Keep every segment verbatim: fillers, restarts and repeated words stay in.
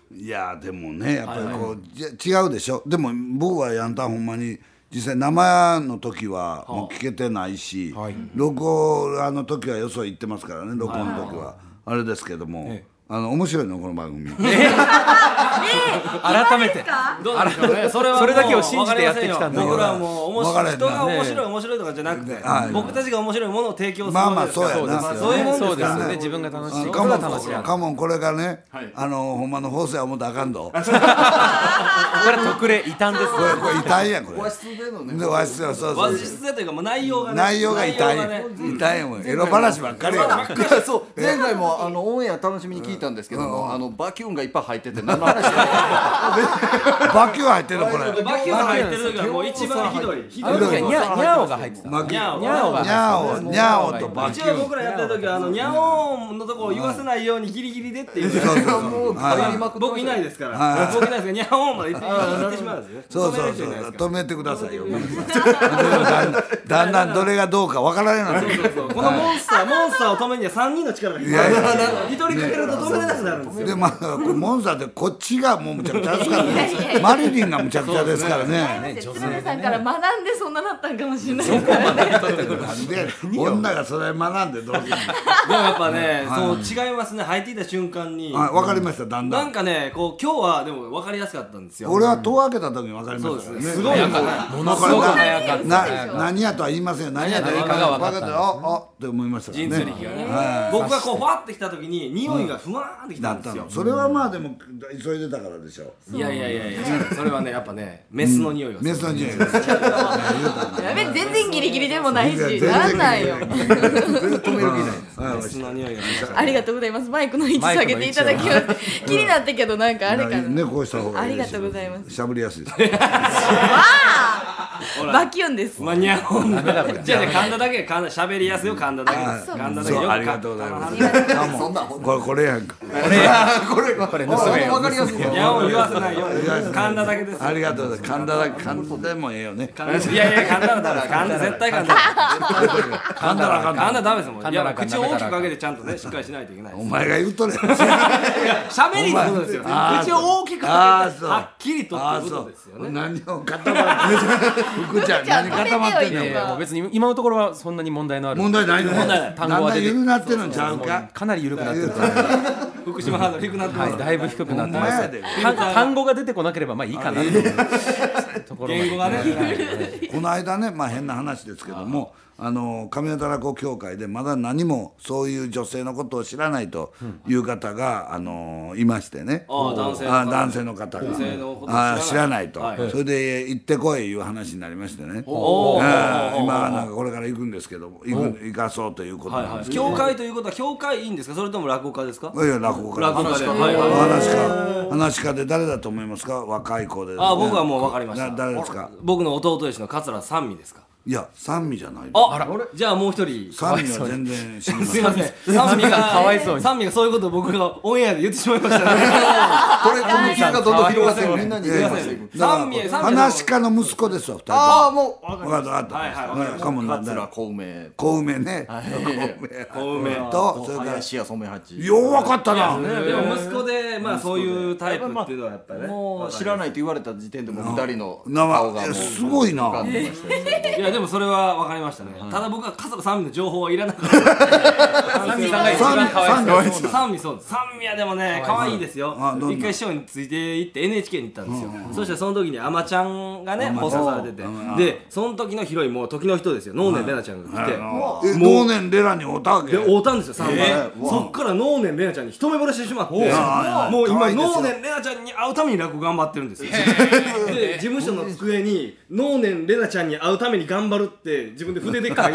いやでもねやっぱりこう、じゃ違うでしょ。でも僕はやんたんほんまに実際生の時はもう聞けてないし、はい、録音の時はよそ行ってますからね、録音の時は、はい、あれですけども、ええ、あの面白いのこの番組。えー、 改めてどうでしょうね。それはそれだけを信じてやってきたんだ。 僕らはもう面白い人が面白い面白いとかじゃなくて、僕たちが面白いものを提供するまあまあそうやな、 そういうもんですからね。 自分が楽しいことが楽しい。 カモンこれがね、あのほんまの放送や思ったらあかんど。これ特例異端です。 これこれ異端やこれ。 和室でのね。 和室はそうそう。 和室でというかもう内容がね。 内容が異端や。異端やもん。エロ話ばっかりや。 そう前回もあのオンエア楽しみに聞いたんですけども、あのバキュンがいっぱい入ってて何の話バキュン入ってるこれ。 バキュン入ってる時はもう一番ひどい。 ひどい。ニャニャオが入ってた。ニャオニャオニャオニャオとバキュン。 一応僕らやってる時はあのニャオのところを言わせないようにギリギリでっていう。僕いないですから。僕いないですからニャオまで言ってしまうんですよ。 そうそうそう。止めてくださいよ。だんだんどれがどうかわからないの。 このモンスターモンスターを止めるには三人の力が必要。一人かけると止めれなくなるんですよ。 でまあモンスターってこっちがもうむちゃくちゃですからね。マリリンがむちゃくちゃですからね。 鶴瓶さんから学んでそんななったんかもしれないからね。 で女がそれ学んでどうするの。でもやっぱね、そう違いますね。入っていた瞬間に。 わかりましただんだん。 なんかねこう今日はでもわかりやすかったんですよ。 俺は戸を開けた時にわかりましたね。 すごいものすごく早かった。 何やとは言いませんよ。何やとはかが分かった。 ああって思いましたね。 人力がね。僕がこうファってきた時に匂いがふわーってきたんですよ。 それはまあでも急いでたからでしょ。 いやいやいやいやそれはねやっぱねメスの匂いが。 メスの匂いが。 やべ全然ギリギリでもないしなんなんよ。 止める気ない。 メスの匂いが。 ありがとうございます。マイクの位置下げていただきます。気になったけどなんかあれかな。 ねこうした方がいい。 ありがとうございます。 しゃぶりやすいです。 バキュンです。 マニアホン。じゃあじゃ噛んだだけ噛んだ喋りやすいよ噛んだだけ。噛んだだけ。 ありがとうございます。これこれやんか。これこれ盗めよ。わかりやすい。 いやもう言わせないよ。噛んだだけです。 ありがとうございます。噛んだだけ噛んでもええよね。 いやいや噛んだらダメ。噛んだ絶対噛んだ。 噛んだら噛んだダメですもん。いや口を大きく開けてちゃんとねしっかりしないといけない。 お前が言うとね。 喋りってことですよ。口を大きく開けてはっきりとってことですよね。 何を固まって福ちゃん何固まってんの。 いや別に今のところはそんなに問題のある問題ないの。 問題ない。単語は出て緩なってるんちゃうか。 かなり緩くなってる。 福島ハードル低くなってます。 だいぶ低くなってます。単語が出てこなければまあいいかな。 言語がね。 この間ねまあ変な話ですけども。あの上方落語協会でまだ何もそういう女性のことを知らないという方が、あのいましてね、 あ男性あ男性の方があ知らないと、はい、それで行ってこいいう話になりましてね、お今なんかこれから行くんですけど行く行かそうということなんですけど、 協会ということは協会いいんですかそれとも落語家ですか。 いや落語家落語家で話家話家で誰だと思いますか。若い子で、ね、 あ僕はもう分かりました。 誰ですか。 僕の弟弟子の桂三味ですか。 いや三味じゃない。 あらじゃあもう一人三味は全然知りません。 すいません三味がかわいそうに三味がそういうことを僕がオンエアで言ってしまいましたね。 これこの気がどんどん広がってみんなに言いません。 三味話家の息子ですわ二人。 ああもう分かった分かった。かもなんだ。 桂小梅小梅ね。 小梅とそれから林家染八。 よう分かったな。 でも息子でまあそういうタイプっていうのはやっぱりね。 もう知らないと言われた時点でも二人の顔がもうすごいな。 いやでもそれは分かりましたね。ただ僕は桂三味の情報はいらなかった。三味さんが一番可愛い。三味そうです。三味はでもね可愛いですよ。一回師匠について行って エヌエイチケー に行ったんですよ。そしたらその時にあまちゃんがね放送されてて、でその時のヒロインも時の人ですよ。能年玲奈ちゃんが来て、 能年玲奈に会うたわけ。 で会うたんですよ三味。そっから能年玲奈ちゃんに一目惚れしてしまって、もう今能年玲奈ちゃんに会うために落語頑張ってるんですよ。で事務所の机に能年玲奈ちゃんに会うために頑張るって自分で筆で書いてで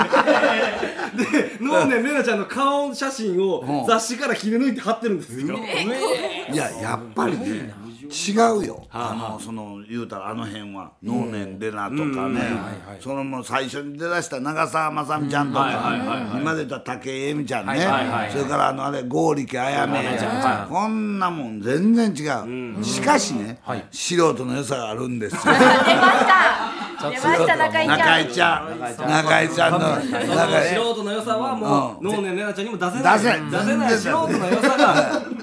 能年玲奈ちゃんの顔写真を雑誌から切り抜いて貼ってるんですよ。 いややっぱりね違うよ。あのその言うたらあの辺は能年玲奈とかね、そのもう最初に出だした長澤まさみちゃんとか、今出た武井絵美ちゃんね、それからあのあれ剛力彩芽ちゃん、こんなもん全然違う。しかしね素人の良さがあるんですよ。 出ました出ました中井ちゃん。 中井ちゃん中井ちゃんの素人の良さはもう能年玲奈ちゃんにも出せない出せない素人の良さが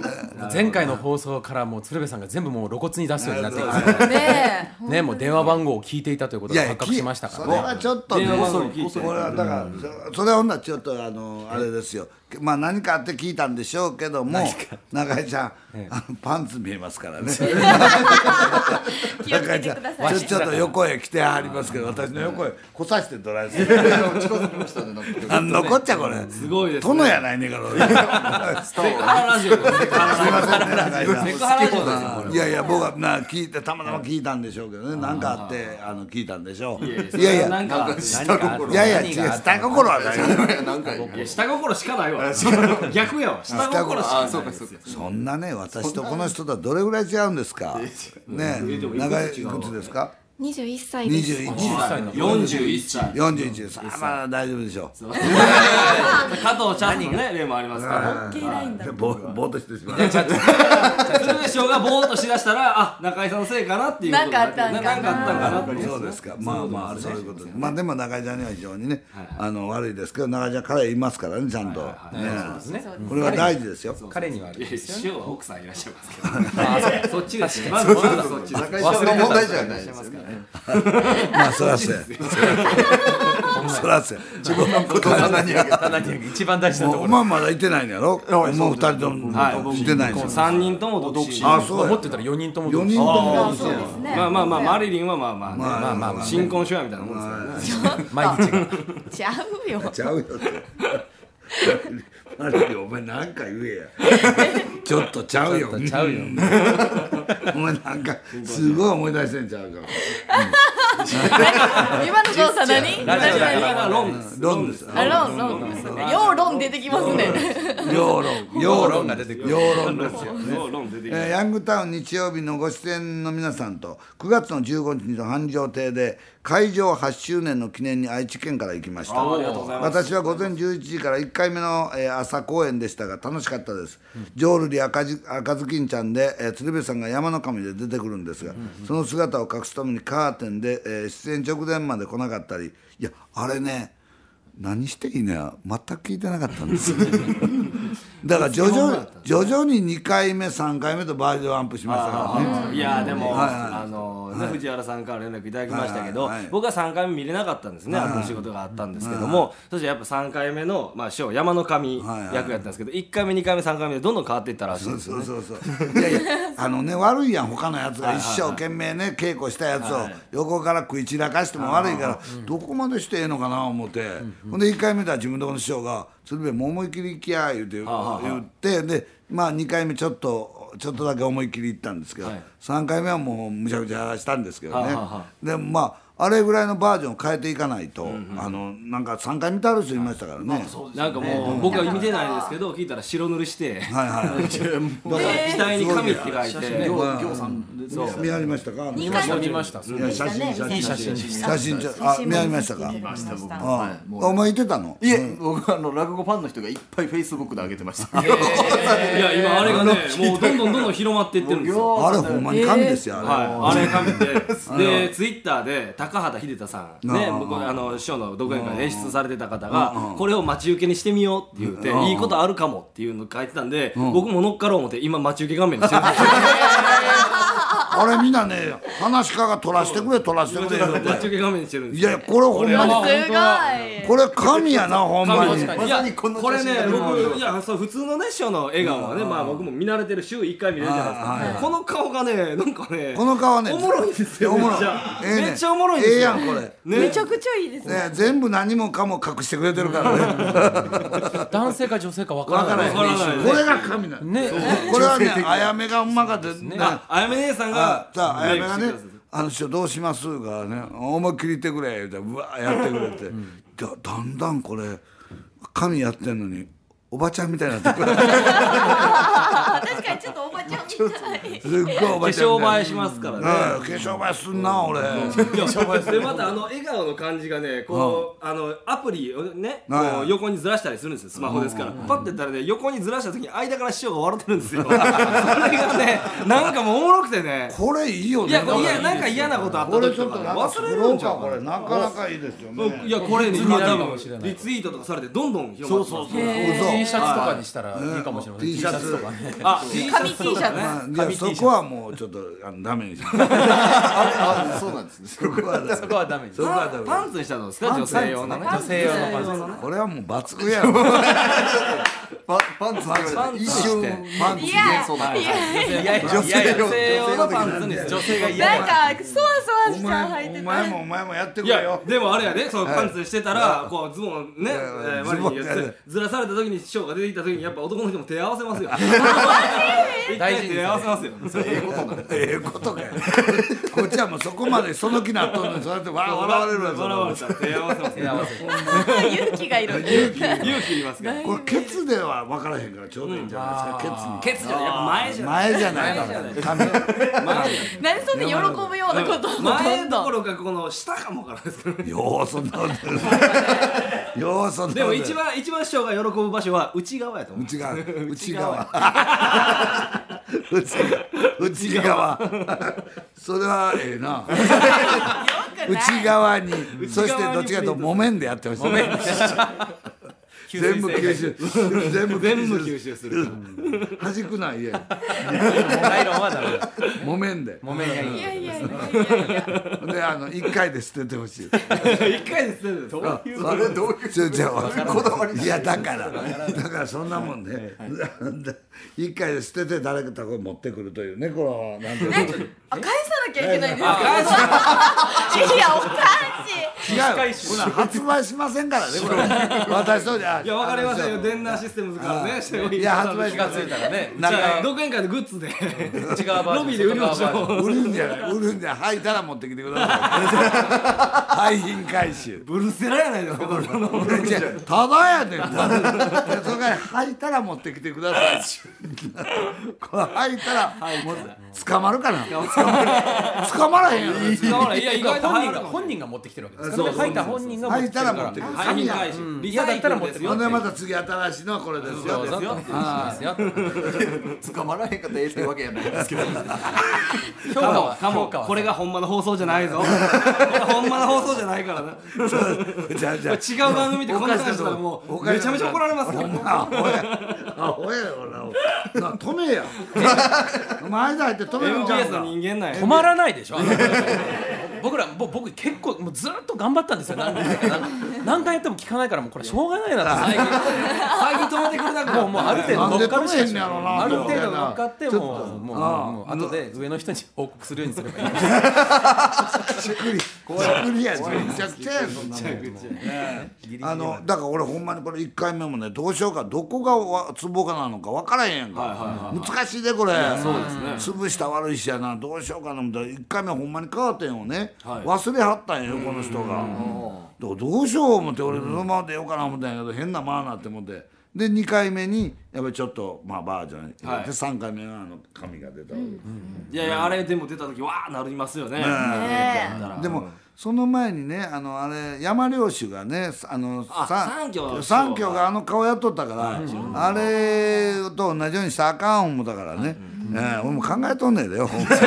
前回の放送からもう鶴瓶さんが全部もう露骨に出すようになってきてねねもう電話番号を聞いていたということが発覚しましたからね。 それはちょっとねこれはだからそれはほんならちょっとあのあれですよまあ何かあって聞いたんでしょうけども中井ちゃんあのパンツ見えますからね気をつけてください。 ちょっと横へ来てはりますけど私の横へ来させてドライスあ残っちゃこれすごいです殿やないねんからセクハララジオですセクハラすいませんね中井さんセクハララジオですよこれいやいや僕はな聞いてたまたま聞いたんでしょうけどね何かあってあの聞いたんでしょういやいやなんかいやいや違う下心はないいや下心しかないわ逆やわ下心しかないそんなね私とこの人とはどれぐらい違うんですかね長いいくつですか二十一歳です。 にじゅういちよんじゅういっさいよんじゅういちですあまあ大丈夫でしょう加藤ちゃんのね例もありますからぼぼーっとしてしまう鶴瓶師匠がぼーっとしだしたらあ中井さんのせいかなっていうなんかあったんかななんかあったんかなっていうそうですかまあまあそういうことでまあでも中井ちゃんには非常にねあの悪いですけど中井ちゃん彼いますからねちゃんとねこれは大事ですよ彼にはあるんですよ師匠は奥さんいらっしゃいますけどそっちですまずまずそっち中井さんの問題じゃないですからね。 まあそらそうやそらそうや自分のことを棚にあげた。 一番大事なところお前まだいてないんやろもう二人ともいてないんですよさんにんとも独身あそうや持ってたらよにんともよにんともそうですね。 まあまあまあマリリンはまあまあまあまあまあまあ新婚初夜みたいなもんですからね毎日がちゃうよ。 ちゃうよってマリリンお前なんか言えやちょっとちゃうよちゃうよお前なんかすごい思い出してんちゃうか今の動作何？ ラジオだから今がロンですロンですあロンロン。ようロン出てきますね。 ヨーロンヨーロンが出てくるヨーロンですよロン出てきえーヤングタウン日曜日のご出演の皆さんとくがつのじゅうごにちの繁盛亭で開場はちしゅうねんの記念に愛知県から行きましたありがとうございます私は午前じゅういちじからいっかいめの、えー朝公演でしたが楽しかったです、うん、浄瑠璃赤ず赤ずきんちゃんで、えー、鶴瓶さんが山の神で出てくるんですが、うんうん、その姿を隠すためにカーテンで、えー、出演直前まで来なかったりいやあれね何していいのや全く聞いてなかったんですよだから徐々徐々ににかいめさんかいめとバージョンアップしましたからねいやでも、 はいはいあのね、 はい藤原さんから連絡いただきましたけど、 はいはいはい僕はさんかいめ見れなかったんですね、 はいはいあの仕事があったんですけども、そしてやっぱさんかいめの、まあ、師匠山の神はいはい役やったんですけど、いっかいめにかいめさんかいめでどんどん変わっていったらしいんですよね。 そうそうそうそういやいやあのね悪いやん他のやつが一生懸命ね稽古したやつを横から食い散らかしても悪いからどこまでしてええのかな思ってほんでいっかいめでは自分のとこの師匠が「鶴瓶もう思い切り行きや」言うて言ってでまあにかいめちょっとちょっとだけ思い切り行ったんですけど、はい、さんかいめはもうむちゃくちゃしたんですけどねでもまああれぐらいのバージョンを変えていかないと、うんうん、あのなんかさんかい見てある人いましたからね、まあそうですねなんかもう僕は見てないんですけど聞いたら白塗りしてはいはいだから額に神って書いて行さん見られましたか見ました見ましたいや写真写真写真写真あ見られましたか見ました僕あお前いてたのいえ僕あの落語ファンの人がいっぱいフェイスブックで上げてましたいや今あれがねもうどんどんどんどん広まっていってるんですよあれほんまに神ですよあれ神ででツイッターで高畑秀太さんね、僕あの師匠の独演会で演出されてた方がこれを待ち受けにしてみようって言っていいことあるかもっていうのを書いてたんで僕も乗っかろう思って今待ち受け画面にしてるんですよあれみんなね話し家が撮らせてくれ撮らせてくれ待ち受け画面にしてるんですいやこれほんまにすごいこれ神やなほんまにいやこれね僕いやそう普通のね師匠の笑顔はねまあ僕も見慣れてる週いっかい見れるじゃないですかこの顔がねなんかねこの顔はねおもろいんですよおもろいめっちゃおもろいんですよええやんこれめちゃくちゃいいですね全部何もかも隠してくれてるからね男性か女性か分からないこれが神なのこれはねあやめがうまかったあやめ姉さんがさああやめがねあの人どうしますかね思いっきり言ってくれ言うてうわーやってくれてだんだんこれ神やってんのにおばちゃんみたいになってくる確かにちょっとおばちゃんみすっごいおばちゃん化粧映えしますからね。 化粧映えすんな俺。 でまたあの笑顔の感じがねこうあのアプリをねこう横にずらしたりするんですよスマホですからパッてやったらね横にずらした時に間から師匠が笑ってるんですよそれがねなんかもうおもろくてねこれいいよね。 いやいやなんか嫌なことあった時とか忘れるんじゃんこれなかなかいいですよね。 いやこれに多分リツイートとかされてどんどん広まってます。 T シャツとかにしたらいいかもしれません。 T シャツとかね。 あ紙 T シャツいやそこはもうちょっとあのダメにします。 あそうなんですね。 そこはそこはダメです。 そこはダメ。 パンツにしたのですか女性用のね。 女性用のパンツ。 これはもう抜群やろ。 パパンツって言われて一瞬パンツいや幻想だ。 いやいやいや女性用のパンツに女性が嫌なんかそわそわおした履前おいてた前もお前もやってくいやれよ。 でもあれやでそのパンツしてたらこうズボンねえー割に言ってずらされた時に師匠が出てきた時にやっぱ男の人も手合わせますよ。一回手合わせますよ。 ええことなんだ。 ええことかよ。こっちはもうそこまでその気なっとんのにそうやって笑われるわ。 笑われたら手合わせますよ。 勇気がいる勇気いりますから。 これケツでは分からへんからちょうどいいんじゃないですか。ケツに。 ケツじゃやっぱ前じゃない。 前じゃないの。髪。 何そんな喜ぶようなことを前どころかこの下かもからですけど。 ようそんなこと。ようそんなこと。 でも一番一番師匠が喜ぶ場所は内側やと思う。 内側内側内内側それはええな。内側にそしてどっちかというと木綿でやってほしい。全部吸収全部全部吸収する。 弾くないや。 ナイロンはダメだ。 木綿で。 木綿がいい。 いやいやいやいやであの一回で捨ててほしい。 一回で捨てるんですか。 それどういうじゃじゃこだわりいやだからだからそんなもんね。一回で捨てて誰かとこ持ってくるというねこのなんていうの。 あ返さなきゃいけないんですか。 返すいやおかしい。 違う。ほら発売しませんからねこれ。私とじゃ。 いやわかりませんよ電話システムからね。 いや発売し気がつませんいたらね。 なんか独演会のグッズで内側バージョン。 ロビーで売りましょう。 売るんじゃない売るんじゃない履いたら持ってきてください。廃品回収。 ブルセラやないですかこれ。 いやただやねん。それから履いたら持ってきてください。これ履いたらもう捕まるかな。捕まらへんやろ。 使わないいや意外と本人入るかも。 が本人が持ってきてるわけですからね。書いた本人が持って履いたきてるからら持ってくる。 廃品回収。リサイクルですよ。 ほんでまた次新しいのはこれですよ。 どうぞとですよ。 捕まらへんかったらええってわけやないですけど。 評価はかも評価はこれがほんまの放送じゃないぞ。これほんまの放送じゃないからな。 じゃあじゃあ違う番組でこんな話したらもうめちゃめちゃ怒られますから。 アホやアホやよな。な止めや。前田入って止めるんじゃエムビーエスんか。 の人間なんや。 止まらないでしょ。僕らぼ僕結構もうずっと頑張ったんですよ。何回か何何回やっても聞かないからもうこれしょうがないなと。 最近最近止めてくれなくもうもうある程度乗っかるしなんで止めんねやろなある程度乗っかってもうもうもう後で上の人に報告するようにすればいい。 しっくりしっくりやしめちゃくちゃやそんなもん。あのだから俺ほんまにこれいっかいめもねどうしようかどこがわツボかなのか分からへんやんか。難しいでこれ。 そうですね。 潰した悪いしやなどうしようかな思ったらいっかいめほんまにカーテンをね忘れはったんよこの人が。だからどうしよう思って俺そのままでようかな思ったんやけど変なまあなって思ってでにかいめにやっぱりちょっとまあバージョンはいでさんかいめはあの紙が出たわけ。 いやいやあれでも出た時わーなりますよね。 ねでもその前にねあのあれ山領主がねあのあさ三協三協があの顔やっとったからあれと同じようにしたらあかん思ったからねえー俺も考えとんねんでよほんまに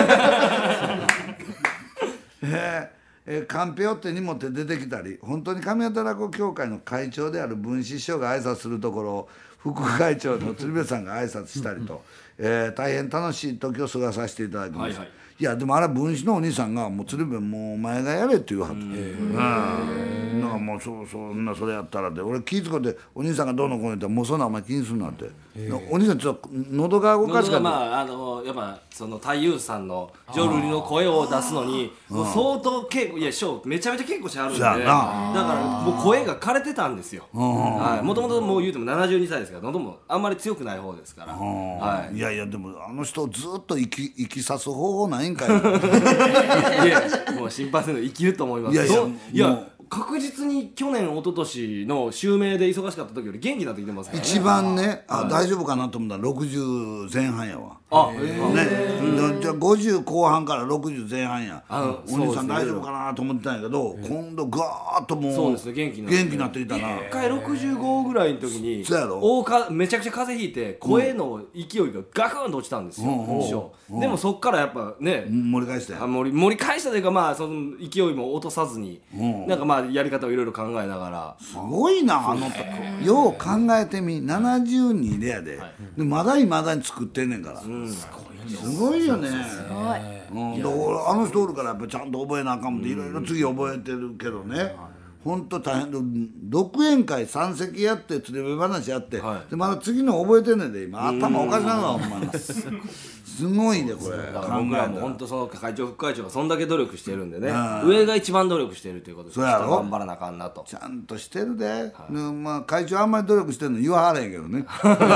えーえーカンペを手に持って出てきたり本当に上方落語協会の会長である文枝師匠が挨拶するところを副会長の鶴瓶さんが挨拶したりと、えー大変楽しい時を過ごさせていただきました。 はいはいいやでもあれ文枝のお兄さんがもう鶴瓶もうお前がやれって言うはった。うんだからもうそうそんなそれやったらで俺気ぃ使ってお兄さんがどうのこうの言ったらもうそんなお前気にするなってお兄さんちょっと喉が動かすからまああのやっぱその太夫さんのジョルリの声を出すのにもう相当稽古いや師匠めちゃめちゃ稽古してあるんでそうだやなからもう声が枯れてたんですよ。はいもともともう言うてもななじゅうにさいですから喉もあんまり強くない方ですからはいいやいやでもあの人をずっと生き生きさす方法ないんかいいやもう心配せんの生きると思います。 いやいやどういやもう確実に去年一昨年の襲名で忙しかった時より元気になってきてますからね。 一番ねあ大丈夫かなと思ったらろくじゅうぜんはんやわ。 あね、じゃあごじゅう後半からろくじゅう前半や。お兄さん大丈夫かなと思ってたんやけど、今度ガーッともうそうですね、元気になって元気になってきたな。 一回ろくじゅうごぐらいの時にそうやろ大かめちゃくちゃ風邪ひいて声の勢いがガクンと落ちたんですよ、師匠。でもそっからやっぱね、 盛り返してあ盛り盛り返したというか、まあその勢いも落とさずに、なんかまあやり方をいろいろ考えながら。 すごいな、あのよう考えてみ、ななじゅうにでやで、でまだいまだに作ってんねんから、すごいよね。うん、だからあの人おるからやっぱちゃんと覚えなあかんもんで、いろいろ次覚えてるけどね、本当大変で、独演会さん席やって鶴瓶話やって、はい、でまだ次の覚えてんねんで、今頭おかしなのはほんまにすごいねこれ。 僕らも本当その会長副会長がそんだけ努力してるんでね、上が一番努力してるということで、頑張らなあかんなと。 ちゃんとしてるで、はい、まあ会長あんまり努力してるの言わはれへんけどね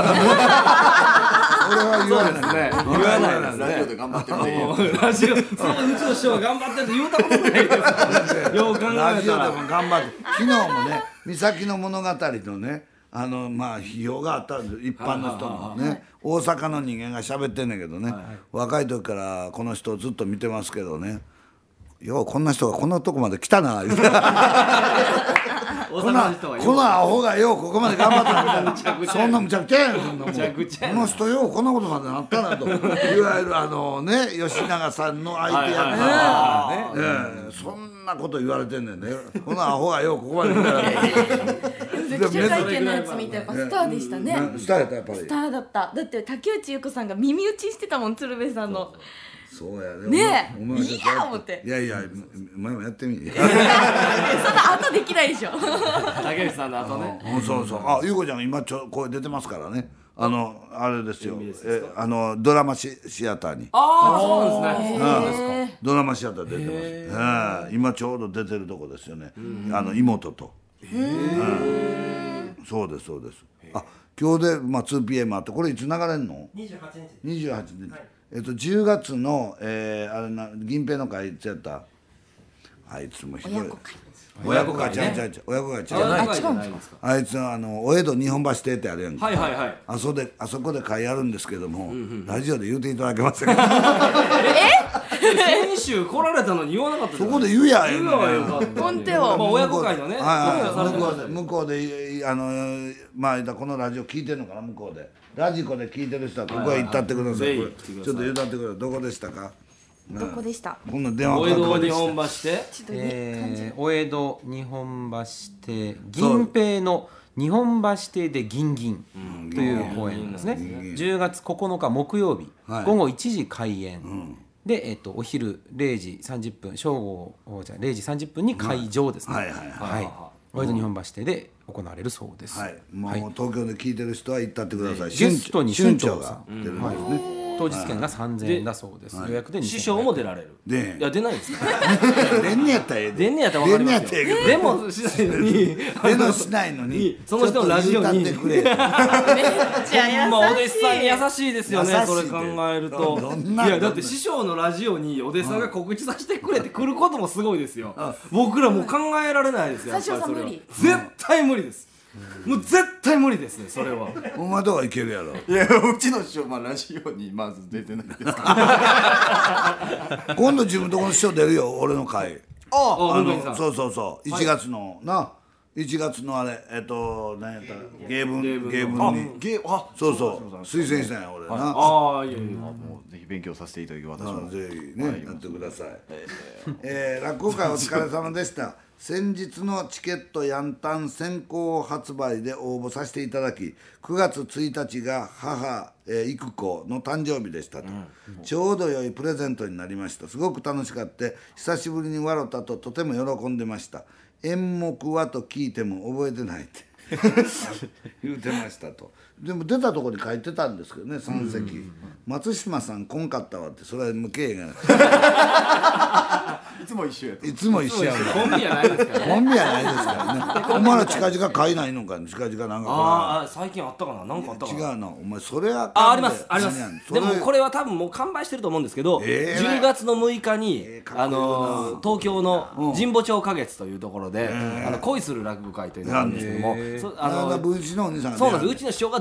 俺は言わないですね。 言わないですね。 ラジオで頑張ってるね。 ラジオ、そう、うちの師匠が頑張ってるって言うたことないですよ。よう考えたら。 ラジオでも頑張って、昨日もね、三崎の物語のね、あのまあ批評があったんです、一般の人のね、大阪の人間が喋ってんねんけどね、若い時からこの人をずっと見てますけどね、ようこんな人がこんなとこまで来たなこのこのアホがようここまで頑張ったみたいなそんなむちゃくちゃやねん、そんなもんこの人ようこんなことまでなったなと、いわゆるあのね吉永さんの相手やから、そんなこと言われてんねんね、このアホがようここまで来たな記者会見のやつ見てやっぱスターでしたね。 スターやったやっぱり。 スターだった。だって竹内優子さんが耳打ちしてたもん、鶴瓶さんの。 そうやね。 ねえ、いや思って。 いやいや、お前もやってみ。そんな後できないでしょ。 竹内さんの後ね。 そうそう。あ、優子ちゃん今ちょ声出てますからね。あのあれですよ。え、あのドラマシシアターに。 ああ、そうなんですね。 ドラマシアター出てます。今ちょうど出てるとこですよね。あの妹と。そうですそうです。あ、今日でまあ ツーピーエム あって、これいつ流れんの？ にじゅうはちにち。 にじゅうはちにち。えっとじゅうがつのえー、あれな銀平の会いつやった。あいつもひどい。親子会ちゃうちゃうちゃう親子会ちゃう。 あ、違うんですか。 あいつはあのお江戸日本橋邸ってあるやんか。 はいはいはい。 あそこであそこで会あるんですけども、ラジオで言うていただけませんか。 先週来られたのに言わなかった。 そこで言うやん。 言うわよかった。 本当よ。 まあ親子会のね。 向こうで向こうであのまあこのラジオ聞いてるのかな、向こうでラジコで聞いてる人はここへ行ったってください。ちょっと言うたってください。どこでしたか。 どこでした。 この電話お江戸日本橋邸。 えー、お江戸日本橋邸銀平の日本橋邸で銀銀という公演ですね。じゅうがつここのか木曜日、はい、午後いちじ開演、うん、で、えっと、お昼れいじさんじゅっぷん正午じゃれいじさんじゅっぷんに会場ですね。はいはいはい、はい、お江戸日本橋邸で行われるそうです。 はい、もう、はい、東京で聞いてる人は行ったってください。 ゲストに春長が出るんですね。 はい、当日券がさんぜんえんだそうです。予約で師匠も出られる。 で、 いや出ないですか。 出んねやったらええで。 出んねやったら分かりますよ。でもしないのに、 出のしないのに、 その人のラジオに。めっちゃ優しい。まあお弟子さん優しいですよね。それ考えると。いやだって師匠のラジオにお弟子さんが告知させてくれて来ることもすごいですよ。僕らもう考えられないですよ。やっぱりそれは。絶対無理です。もう絶対無理ですね、それは。 お前とはいけるやろ。 いや、うちの師匠、まあ、ラジオにまず出てないですけど今度自分とこの師匠出るよ、俺の会。 ああ、 そうそうそう、いちがつのないちがつのあれ、えっと何やったら芸文芸文に芸あそうそう推薦したんや俺な。 ああ、いやいや、 もうぜひ勉強させていただき私もぜひねやってください。え落語会お疲れ様でした。先日のチケットヤンタン先行発売で応募させていただき、くがつついたちが母、えー、育子の誕生日でしたと、うん、ちょうど良いプレゼントになりました。すごく楽しかった。久しぶりに笑ったととても喜んでました。演目はと聞いても覚えてないって言うてましたと。でも出たところに書いてたんですけどね、さん席、うんうんうん、松島さん来んかったわって、それは無経営がいつも一緒やいつも一緒やコンビやないですからね。 コンビやないですからね。お前ら近々買いないのか、近々なんか。 ああ、最近あったかな、なんかあったかな。 違うな、お前それはあありますあります。でもこれは多分もう完売してると思うんですけど、 えー、 じゅうがつのむいかに、えー、あの東京の神保町花月というところで、えー、あの恋する落語会というのがあるんですけども、えー、 あのうちのお兄さんがそうなんです。うちの師匠が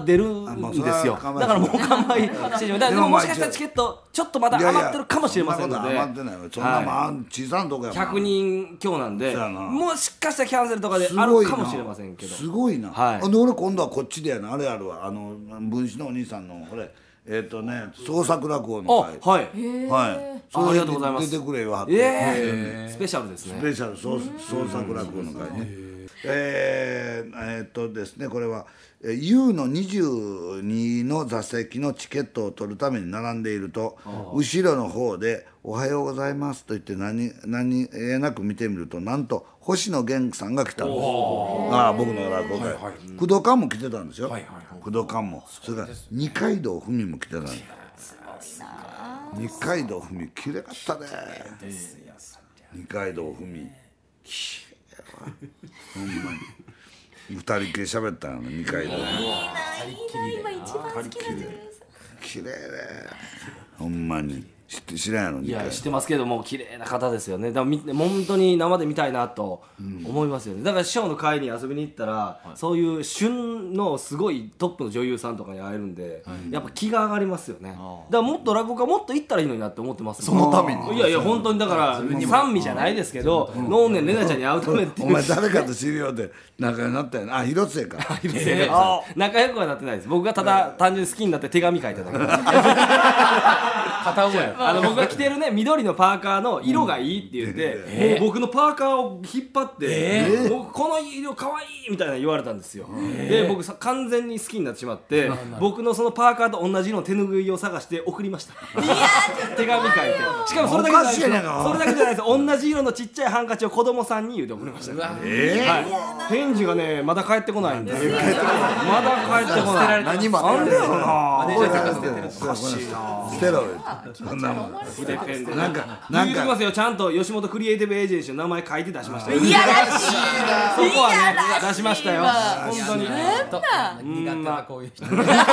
出るんですよ。だからもう完売してしまう。だからでももしかしたらチケットちょっとまだ余ってるかもしれませんので、 余ってないよ。そんなまあ小さなとこやもん。 ひゃくにん強なんで、もしかしたらキャンセルとかであるかもしれませんけど。 すごいな。 はい。 で俺今度はこっちでやな、あれあるわ、あの分子のお兄さんのこれ。えっとね、創作落語の会。 はい。 はい。 ありがとうございます。 出てくれよ。 ええ。スペシャルですね。 スペシャル創作落語の会ね。えー、えー、っとですね、これは ユー のにじゅうにの座席のチケットを取るために並んでいると、後ろの方で「おはようございます」と言って何何気なく見てみると、なんと星野源さんが来たんです。ああ、僕の落語会、工藤館も来てたんですよ。工藤館も、それから二階堂ふみも来てたんです。二階堂ふみきれかったね。二階堂ふみきれいわ、ほんまに二人きり喋ったの二階堂ふみ。 今一番好きな女優さん。 きれいね、ほんまに。知って知らんやろ。 いや知ってますけども、綺麗な方ですよね。だから本当に生で見たいなと思いますよね。だから師匠の会に遊びに行ったら、はい、そういう旬のすごいトップの女優さんとかに会えるんで、はい、やっぱ気が上がりますよね。だからもっと落語家もっと行ったらいいのになって思ってます。 そのために。 いやいや本当に、だから三味じゃないですけど、能年玲奈ちゃんに会うためっていう。 お前誰かと知り合うて仲良くなったよな。あ、広末か。 広末仲良くはなってないです。僕がただ単純に好きになって手紙書いただけです。 片思いや。 あの僕が着てるね緑のパーカーの色がいいって言って、うん、もう僕のパーカーを引っ張って、えー、僕この色かわいいみたいな言われたんですよ。えー、で僕さ完全に好きになってしまって、僕のそのパーカーと同じ色の手ぬぐいを探して送りました。いや手紙書いて、しかもそれだけじゃないですよ。それだけじゃないです。同じ色のちっちゃいハンカチを子供さんに言うて送りました。えーはい、返事がねまだ返ってこないんですよ。まだ帰ってこない。 何もなんでやろな。 マネージャーが捨ててる。 おかしいな。捨てろよ。そんなもん。 筆ペンでなんかなんか。 ますよ、ちゃんと吉本クリエイティブエージェンシーの名前書いて出しましたよ。 いやらしいな。 そこはね出しましたよ。本当に。 苦手なこういう人。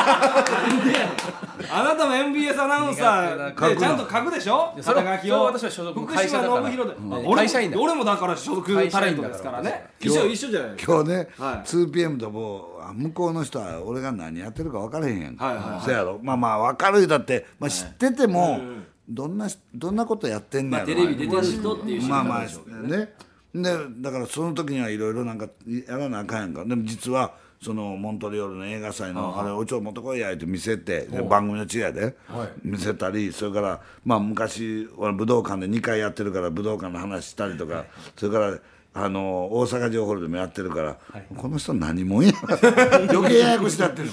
あなたも エムビーエス アナウンサーでちゃんと書くでしょ。 それは私は所属の会社だから。 会社員だ。俺もだから所属タレントですからね。一緒一緒じゃない。 今日ね ツーピーエム ともう向こうの人は俺が何やってるか分からへんやんか。そうやろ。まあまあ分かるだって知ってても。どんなどんなことやってんねやろ、 まあ、テレビ出てる人っていう人なんでしょうね。 まあまあね。でだからその時にはいろいろなんかやらなあかんやんか。でも実はそのモントリオールの映画祭のあれおちょ持ってこいやって見せて、番組の違いで見せたり、それからまあ昔俺武道館でにかいやってるから武道館の話したりとか、それからあの大阪城ホールでもやってるから、はい、この人何もんや余計ややこしになってる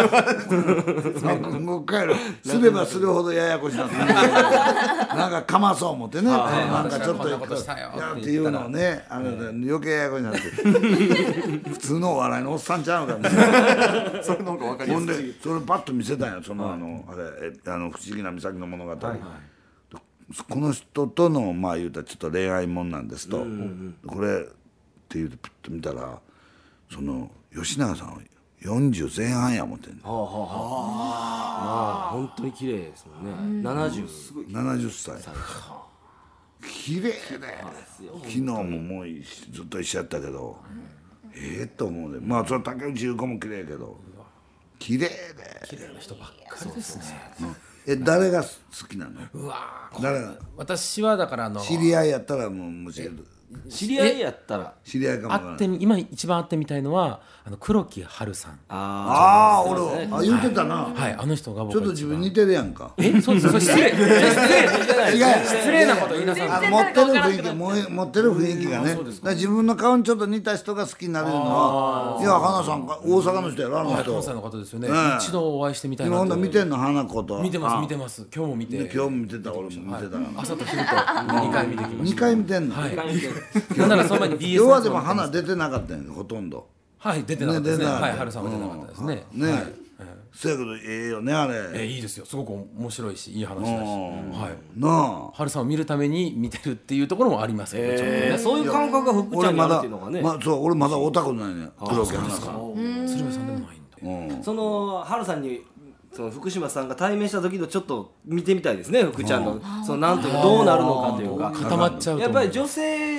もう帰るすればするほどややこしになってるなんかかまそう思ってね、なんかちょっとやっていうのをね、あの余計ややこしになって普通のお笑いのおっさんちゃうからねそれの方が分かりやすい。 ほんでそれパッと見せたんや、そのあのあれあの不思議な岬の物語、はいはい、この人とのまあ言うたらちょっと恋愛もんなんですと、うんうんうん、これって言うてピッと見たらその吉永さんよんじゅうぜん半や思ってんねん。はあはあはあ、まあ本当に綺麗ですもんね。ななじゅうすごいななじゅっさい綺麗で、昨日ももうずっと一緒やったけど、うん、ええと思うで、まあそれ竹内優子も綺麗やけど綺麗で綺麗な人ばっかりですね。 え誰が好きなの？ うわ誰が？ 私はだからあの知り合いやったらもうむしろ知り合いやったら知り合いかも会って今一番会ってみたいのはあの黒木華さん。 ああ俺あ言ってたな。 はいあの人が僕ちょっと自分似てるやんか。 えそうです失礼失礼失礼なこと言いなさい。 持ってる雰囲気持ってる雰囲気がね。自分の顔にちょっと似た人が好きになるのは、いや花さん大阪の人やろあの人。 関西の方ですよね。一度お会いしてみたいな。 今度見てんの花子と。 見てます見てます。今日も見て。 今日も見てた俺も見てた。 朝と昼とにかい見てきました。 にかい見てんの。 はい。なんならその前に ビーエス今日はでも花出てなかったんやほとんど。 はい出てなかったですね。はい春さんは出てなかったですね。 ね。そうやけどええよねあれ。 えいいですよすごく面白いしいい話だし。はい。 なあ。 春さんを見るために見てるっていうところもありますけどちょっとね。 そういう感覚が福ちゃんにあるっていうのがね。 まあそう俺まだオタクないね。黒木花さん。 鶴瓶さんでもないんで。 その春さんに。その福島さんが対面した時のちょっと見てみたいですね福ちゃんのそのなんというかどうなるのかというか固まっちゃうとやっぱり女性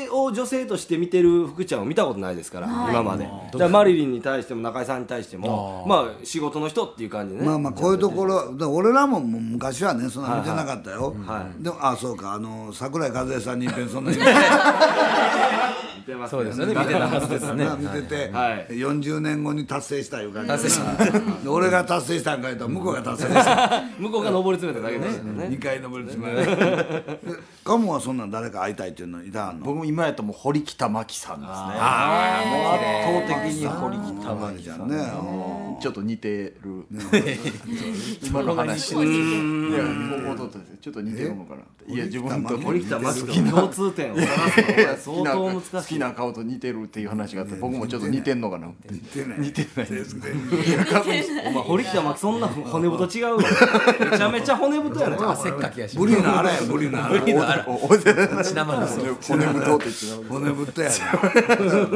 性を女性として見てる福ちゃんを見たことないですから、今まで。だからマリリンに対しても中井さんに対してもまあ仕事の人っていう感じでね。 まあまあこういうところで俺らも昔はねそんな見てなかったよ。でもあそうかあの桜井和恵さんにいっぺんそんなに見てますそうですよね、見てたはずですね。 見てて、 はい、 よんじゅうねんごに達成したいう感じ。 達成した俺が達成したんかいと向こうが達成した向こうが上り詰めただけですよね。 にかい上り詰めカモはそんなん誰か会いたいっていうのいたの？ 僕も今やったらもう堀北真希さんですね。 ああ、もう圧倒的に堀北真希さんね、ちょっと似てる今の話です。いやちょっと似てるのかなって。いや自分と堀北真希の共通点を探すの相当難しい。 好きな顔と似てるっていう話があって、僕もちょっと似てんのかなって。 似てない似てないですね。 お前堀北真希そんな骨太違うよ。めちゃめちゃ骨太やねん。 せっかきやし。 ブリのあらやブリのあら。 ブリのあら。血生の骨太って言って骨太やね。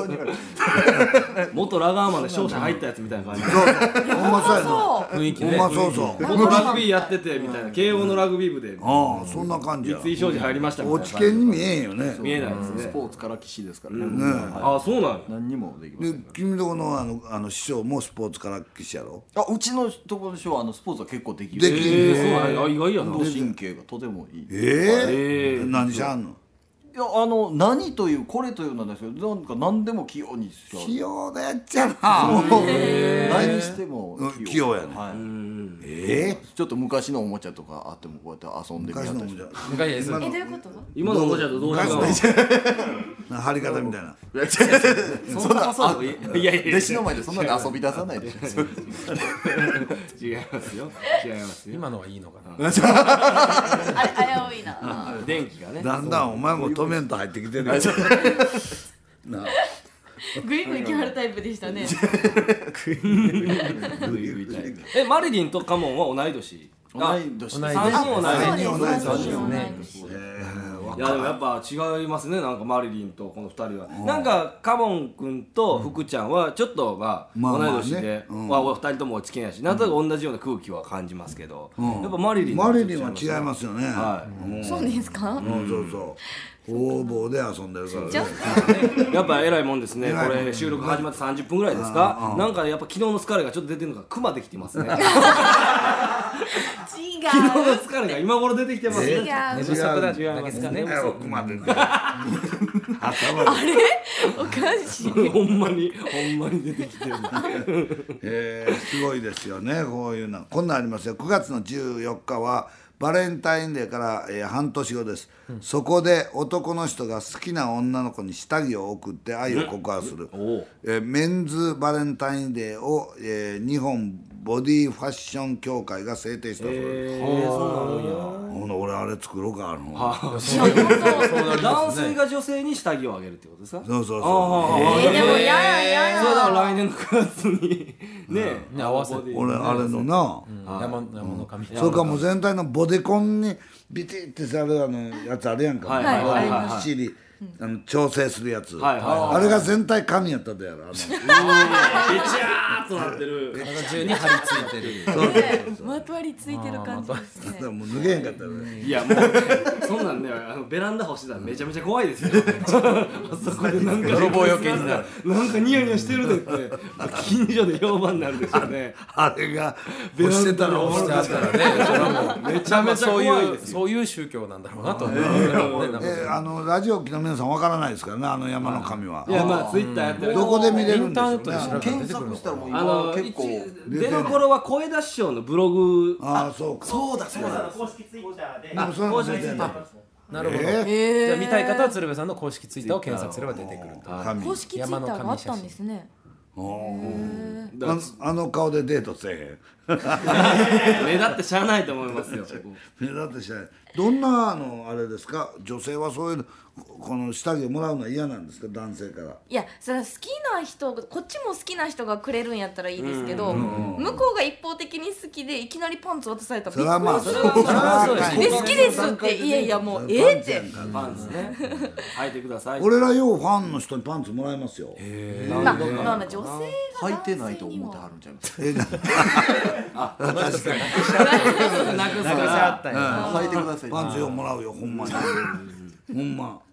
元ラガーマンで勝者入ったやつみたいな感じ。 ほんまそうやな。 雰囲気ね。 ほんまそうそう。 元ラグビーやっててみたいな、慶応のラグビー部でああそんな感じや。 三井商事入りましたみたいな。 落ち研に見えんよね。 見えないですね。 スポーツから騎士ですからね。 ああそうなん。 何にもできません。 君とこのあのあの師匠もスポーツから騎士やろ。 あうちのところでしょ、あのスポーツは結構できる。 できる。 ええそうなんや。意外やな。 運動神経がとてもいい。 ええ何しはんの？ いやあの何というこれというのなんですけど、なんか何でも器用にしちゃう。 器用でやっちゃな。 何しても器用やね。 はい。 ええちょっと昔のおもちゃとかあってもこうやって遊んでみたり昔のもじゃ。 昔です。 えどういうこと？ 今のおもちゃとどう違うの？ な張り方みたいな。 そんなそういやいや弟子の前でそんなに遊び出さないでしょ。 違いますよ。違いますよ。 今のはいいのかな。 あれ危ういな。 電気がね。 だんだんお前も止めんと入ってきてるよ。なあグイグイ決まるタイプでしたね。 えマリリンとカモンは同い年。 同い年。 同い三人同い年。 そうです。同い年。 いやでもやっぱ違いますね、なんかマリリンとこのふたりは。なんかカモン君と福ちゃんはちょっとまあ同い年でお二人ともお付き合いやし、なんとなく同じような空気は感じますけど、やっぱマリリンマリリンは違いますよね。 そうですか？ うんそうそう。方々で遊んでるからちょっね。 やっぱ偉いもんですね。これ収録始まってさんじゅっぷんぐらいですか。なんかやっぱ昨日の疲れがちょっと出てるのがクマできてますね。昨違日のう。 疲れが今頃出てきてますね。 違う。 寝不足だけですかね。 やろ熊出てる。 あれ？おかしい。 ほんまにほんまに出てきてる。 えーすごいですよねこういうの。こんなんありますよ。くがつのじゅうよっかはバレンタインデーから、えー、半年後です、うん、そこで男の人が好きな女の子に下着を送って愛を告白する、えー、メンズバレンタインデーを、えー、日本ボディファッション協会が制定したそうです。 えー、そうなんや。 ほな俺あれ作ろうかあの男性が女性に下着をあげるってことですか？ そうそうそう。 えー、でもやややや。 それだから来年のくがつにねね合わせて。 俺あれのな山山の神。 それからもう全体のボデコンにビティってされるあのやつあるやんか。 はいはいはいはい。 七里あの調整するやつ、 はいはいはい、 あれが全体紙やったでやろ。あのべちゃーっとなってる。 体中に張り付いてる。 そうね、まとわりついてる感じですね。 もう脱げへんかったね。 いやもうそんなんね、あのベランダ干してたらめちゃめちゃ怖いですよ。あそこでなんか泥棒よけになる。 なんかニヤニヤしてるでって近所で評判になるでしょうね。 あれが干してたら干してあったらね、それはもうめちゃめちゃ怖いですよ。そういう宗教なんだろうなと思う。 えあのラジオ機の皆さんわからないですからね、あの山の神は。 いやまあツイッターやってる。 どこで見れるんでしょうね。 検索したらもうあの結構出どころは声出し師匠のブログ。 ああそうか。 そうだそうだ。 公式ツイッターで。 あ公式ツイッター。 なるほど。じゃあ見たい方は鶴瓶さんの公式ツイッターを検索すれば出てくると。 公式ツイッターがあったんですね。 ああの顔でデートせえへん。 目立ってしゃあないと思いますよ。 目立ってしゃあない。どんなあのあれですか、女性はそういうこの下着をもらうのは嫌なんですか、男性から。 いやそれは好きな人、こっちも好きな人がくれるんやったらいいですけど、向こうが一方的に好きでいきなりパンツ渡されたらびっくりする。で好きですっていやいやもうええってパンツね履いてください。 俺らようファンの人にパンツもらいますよ。 まあまあ女性が履いてないと思ってはるんちゃいます。 えなあ確かになくすからあったんや。 履いてください。 パンツようもらうよほんまに。ほんま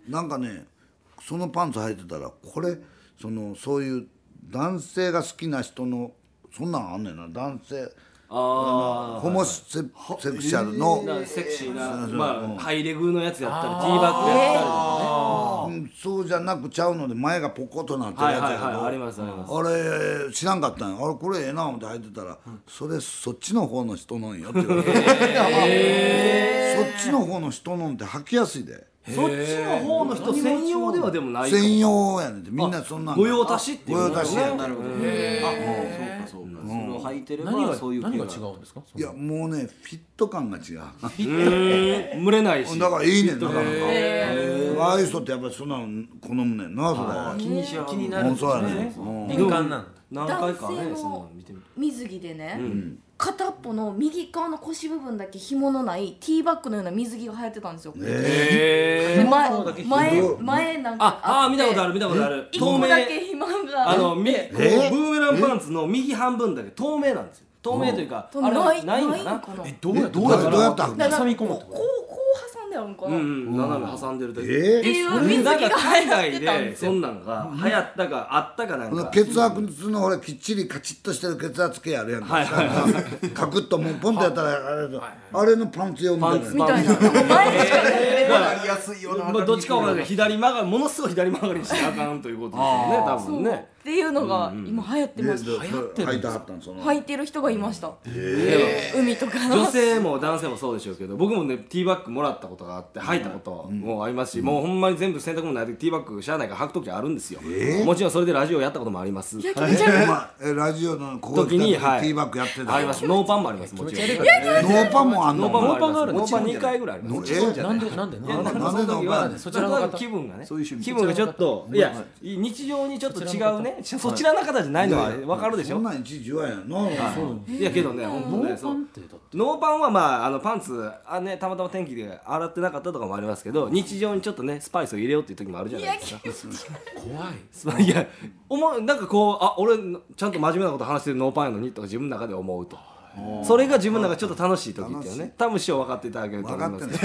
なんかねそのパンツ履いてたらこれそのそういう男性が好きな人のそんなんあんねんな男性あホモセセクシャルの、 えー、セクシーな、まあ、ハイレグのやつやったりティーバッグやったりとかね、うん、そうじゃなくちゃうので前がポコッとなってるやつやけど、 はいはいはい、ありますあります。 あれ知らんかったんや。あれこれええな思って履いてたら、うん、それそっちの方の人のんよって言われて、えー、そっちの方の人のんって履きやすいで。 そっちの方の人専用ではでもないかも。 専用やねんてみんなそんなん御用達っていう御用達やなるほど。へえ。あ、そうかそうか。それを履いてればそういう何が違うんですか？ いやもうねフィット感が違う。フィット蒸れないし。 だからいいねんなかなか。ああいう人ってやっぱりそんなの好むねんなそれ。 気にし気になるんですね。 敏感なんだ。何回かねその見てみて。 水着でね。片っぽの右側の腰部分だけ紐のないティーバッグのような水着が流行ってたんですよ。 えー、前前前なんかああ見たことある見たことある。 透明だけ紐があのみこうブーメランパンツの右半分だけ透明なんですよ。透明というかあれないんかな。 えどうやってどうやったん？ 挟み込むと。こうこう挟んであるんかな。 うん斜め挟んでるだけ。 えー、水着が流行ってたんですよ。 そんなんが流行ったかあったかなんか。 血圧のほらきっちりカチッとしてる血圧計あるやんか。カクッともうポンとやったらあれあれのパンツ用みたいな。 みたいな。前しかやりやすいよな。 まあどっちかわからない左曲がりものすごい左曲がりにしてあかんということですよね多分ね。 っていうのが今流行ってます。 流行ってるんですか？ 履いてる人がいました。海とか女性も男性もそうでしょうけど僕もねティーバッグもらったことがあって履いたこともありますし、もうほんまに全部洗濯物ないでティーバッグしゃあないから履く時あるんですよ。もちろんそれでラジオやったこともあります。 いや気持ち悪い。 えラジオのここ来た時にティーバッグやってた。 あります。ノーパンもあります。もちろん。 ノーパンもあんの？ ノーパンがある。ノーパンにかいぐらいあります。 なんでなんでなんでなんでノーパン？ そちらの方気分がね。 そういう趣味。 気分がちょっといや日常にちょっと違うね。そちらの方じゃないのはわかるでしょ。 そんなん一時はやな。 いやけどね本当ねそう。ノーパンはまああのパンツあねたまたま天気で洗ってなかったとかもありますけど日常にちょっとねスパイスを入れようっていう時もあるじゃないですか。怖い。いや思うなんかこうあ俺ちゃんと真面目なこと話してるノーパンやのにとか自分の中で思うと。それが自分の中でちょっと楽しい時っていうね多分師匠分かっていただけると思いますけど。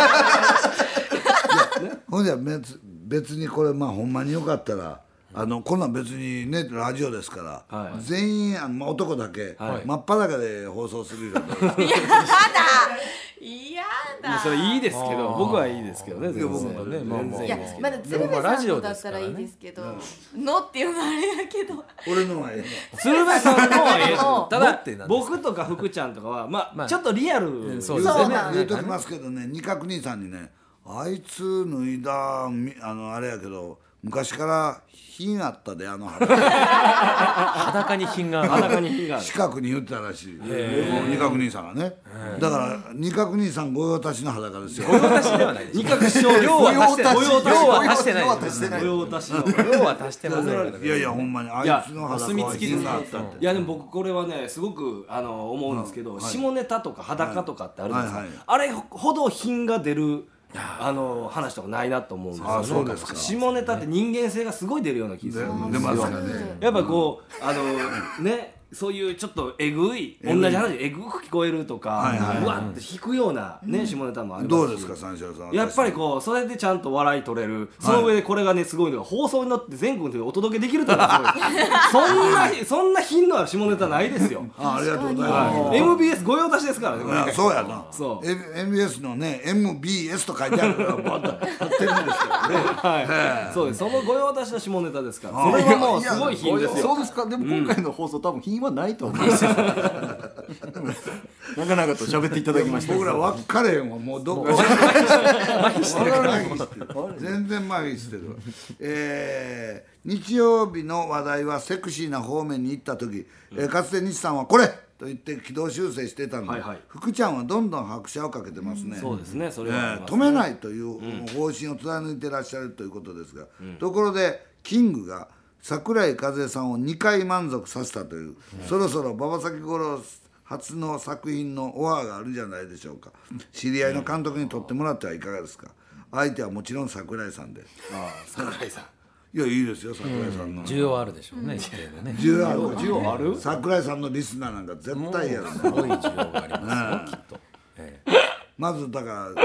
ほんじゃ別別にこれまあほんまによかったら。あのこんなん別にねラジオですから、はい、全員あの、まあ、男だけ、はい、真っ裸で放送するような。 いやだいやだそれいいですけど僕はいいですけどね全然ねまあまあいやまだ鶴瓶さんのだったらいいですけどのっていうのはあれだけど俺のはええの鶴瓶さんのはええただ僕とか福ちゃんとかはまあちょっとリアルそうですね言うときますけどね二角兄さんにねあいつ脱いだあのあれやけど昔から品あったであの裸裸に品がある裸に品がある四角に言ってたらしい二角兄さんがねだから二角兄さん御用達の裸ですよ。 御用達ではないです。 二角師匠用は足してない用は足してない御用達の用は足してません。 いやいやほんまにあいつの裸は品があったって。 いやでも僕これはねすごくあの思うんですけど下ネタとか裸とかってあるんですかあれほど品が出るあの話とかないなと思うんですよ。 あそうですか。 下ネタって人間性がすごい出るような気がするんですよ。 出ますかね。 やっぱこうあのねそういうちょっとえぐい同じ話えぐく聞こえるとかうわって引くようなね下ネタもありますし。 どうですか三四郎さん。 やっぱりこうそれでちゃんと笑い取れるその上でこれがねすごいのが放送になって全国でお届けできるってのがすごい。そんなそんな品のある下ネタないですよ。 あありがとうございます。 エムビーエス 御用達ですからね。 そうやな。 そう。 エムビーエス のね エムビーエス と書いてあるからバッと貼ってるんですけどね。 はい。そうです。その御用達の下ネタですから。それはもうすごい品ですよ。 そうですか。でも今回の放送多分品はないと思います。なかなかと喋っていただきました。 僕ら分かれへんわもうどこか麻痺してるから全然麻痺してる。えー、日曜日の話題はセクシーな方面に行った時、うんえー、かつて西さんはこれと言って軌道修正してたので、はいはい、福ちゃんはどんどん拍車をかけてますね。 うん、そうですね。それは、ねえー、止めないという方針を貫いてらっしゃるということですが、うん、ところでキングが桜井和恵さんをにかい満足させたという、うん、そろそろ馬場崎五郎初の作品のオファーがあるんじゃないでしょうか。知り合いの監督に撮ってもらってはいかがですか。相手はもちろん桜井さんで。 ああ桜井さんいやいいですよ桜井さんの、 うん、需要あるでしょうね、一定のね需要ある需要ある桜井さんのリスナーなんか絶対やるすごい需要がありますよ、きっと、 ええ、まずだから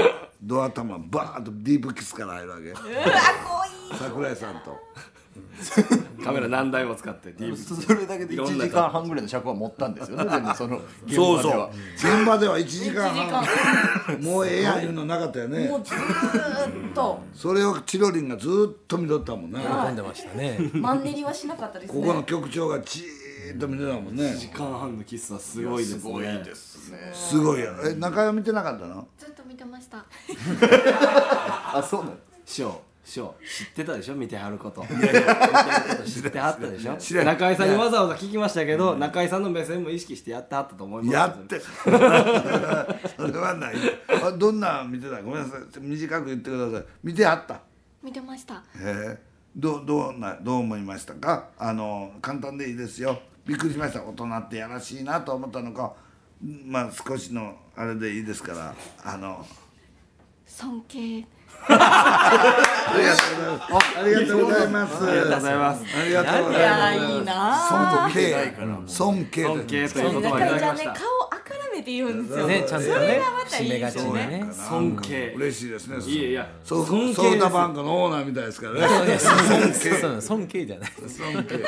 ドア玉バーッとディープキスから入るわけ。 うわ濃い。 桜井さんとカメラ何台も使ってディープそれだけでいちじかんはんぐらいの尺は持ったんですよね。でもその現そうそう場では現場ではいちじかんはんもうええやんいうのなかったよね。 もうずーっとそれをチロリンがずーっと見とったもんね。 喜んでましたね。 マンネリはしなかったですね。 ここの局長がじーっと見てたもんね。 いちじかんはんのキスはすごいですね。 すごいですね。 すごいやん。え中山見てなかったの？ ずっと見てました。 あ、そうなの。 師匠師匠知ってたでしょ見てはること見てはること知ってはったでしょ。 知らん中井さんにわざわざ聞きましたけど、中井さんの目線も意識してやってはったと思います。 やってそれはない。あどんな見てた？ごめんなさい短く言ってください。見てはった？ 見てました。 へえどうどうなどう思いましたか？あの簡単でいいですよ。びっくりしました。大人ってやらしいなと思ったのか、まあ少しのあれでいいですから、あの尊敬。 ありがとうございます。 ありがとうございます。 ありがとうごいざいます。 やいいな。 尊敬尊敬尊敬という言葉をい中井ちゃんねただきました。 顔あからめて言うんですよ。 ねちゃんとねそれがまたいい締めがちですね。 にね。 尊敬。 嬉しいですね。 いやいやそう尊敬ですソーダバンクのオーナーみたいですからね。 そう尊敬じゃない。 尊敬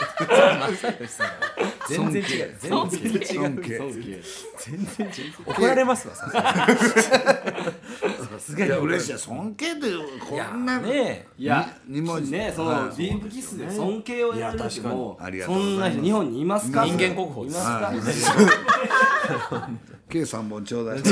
全然違う。全然違う。 尊敬尊敬。 全然違う。怒られますわ。さすがに。 いや嬉しい。尊敬ってこんなねいやに文字ねそのはいディープキスで尊敬をやられてもありがそとうございますんな人日本にいますか？ 人間国宝いですますか？ 計三本ちょうだい。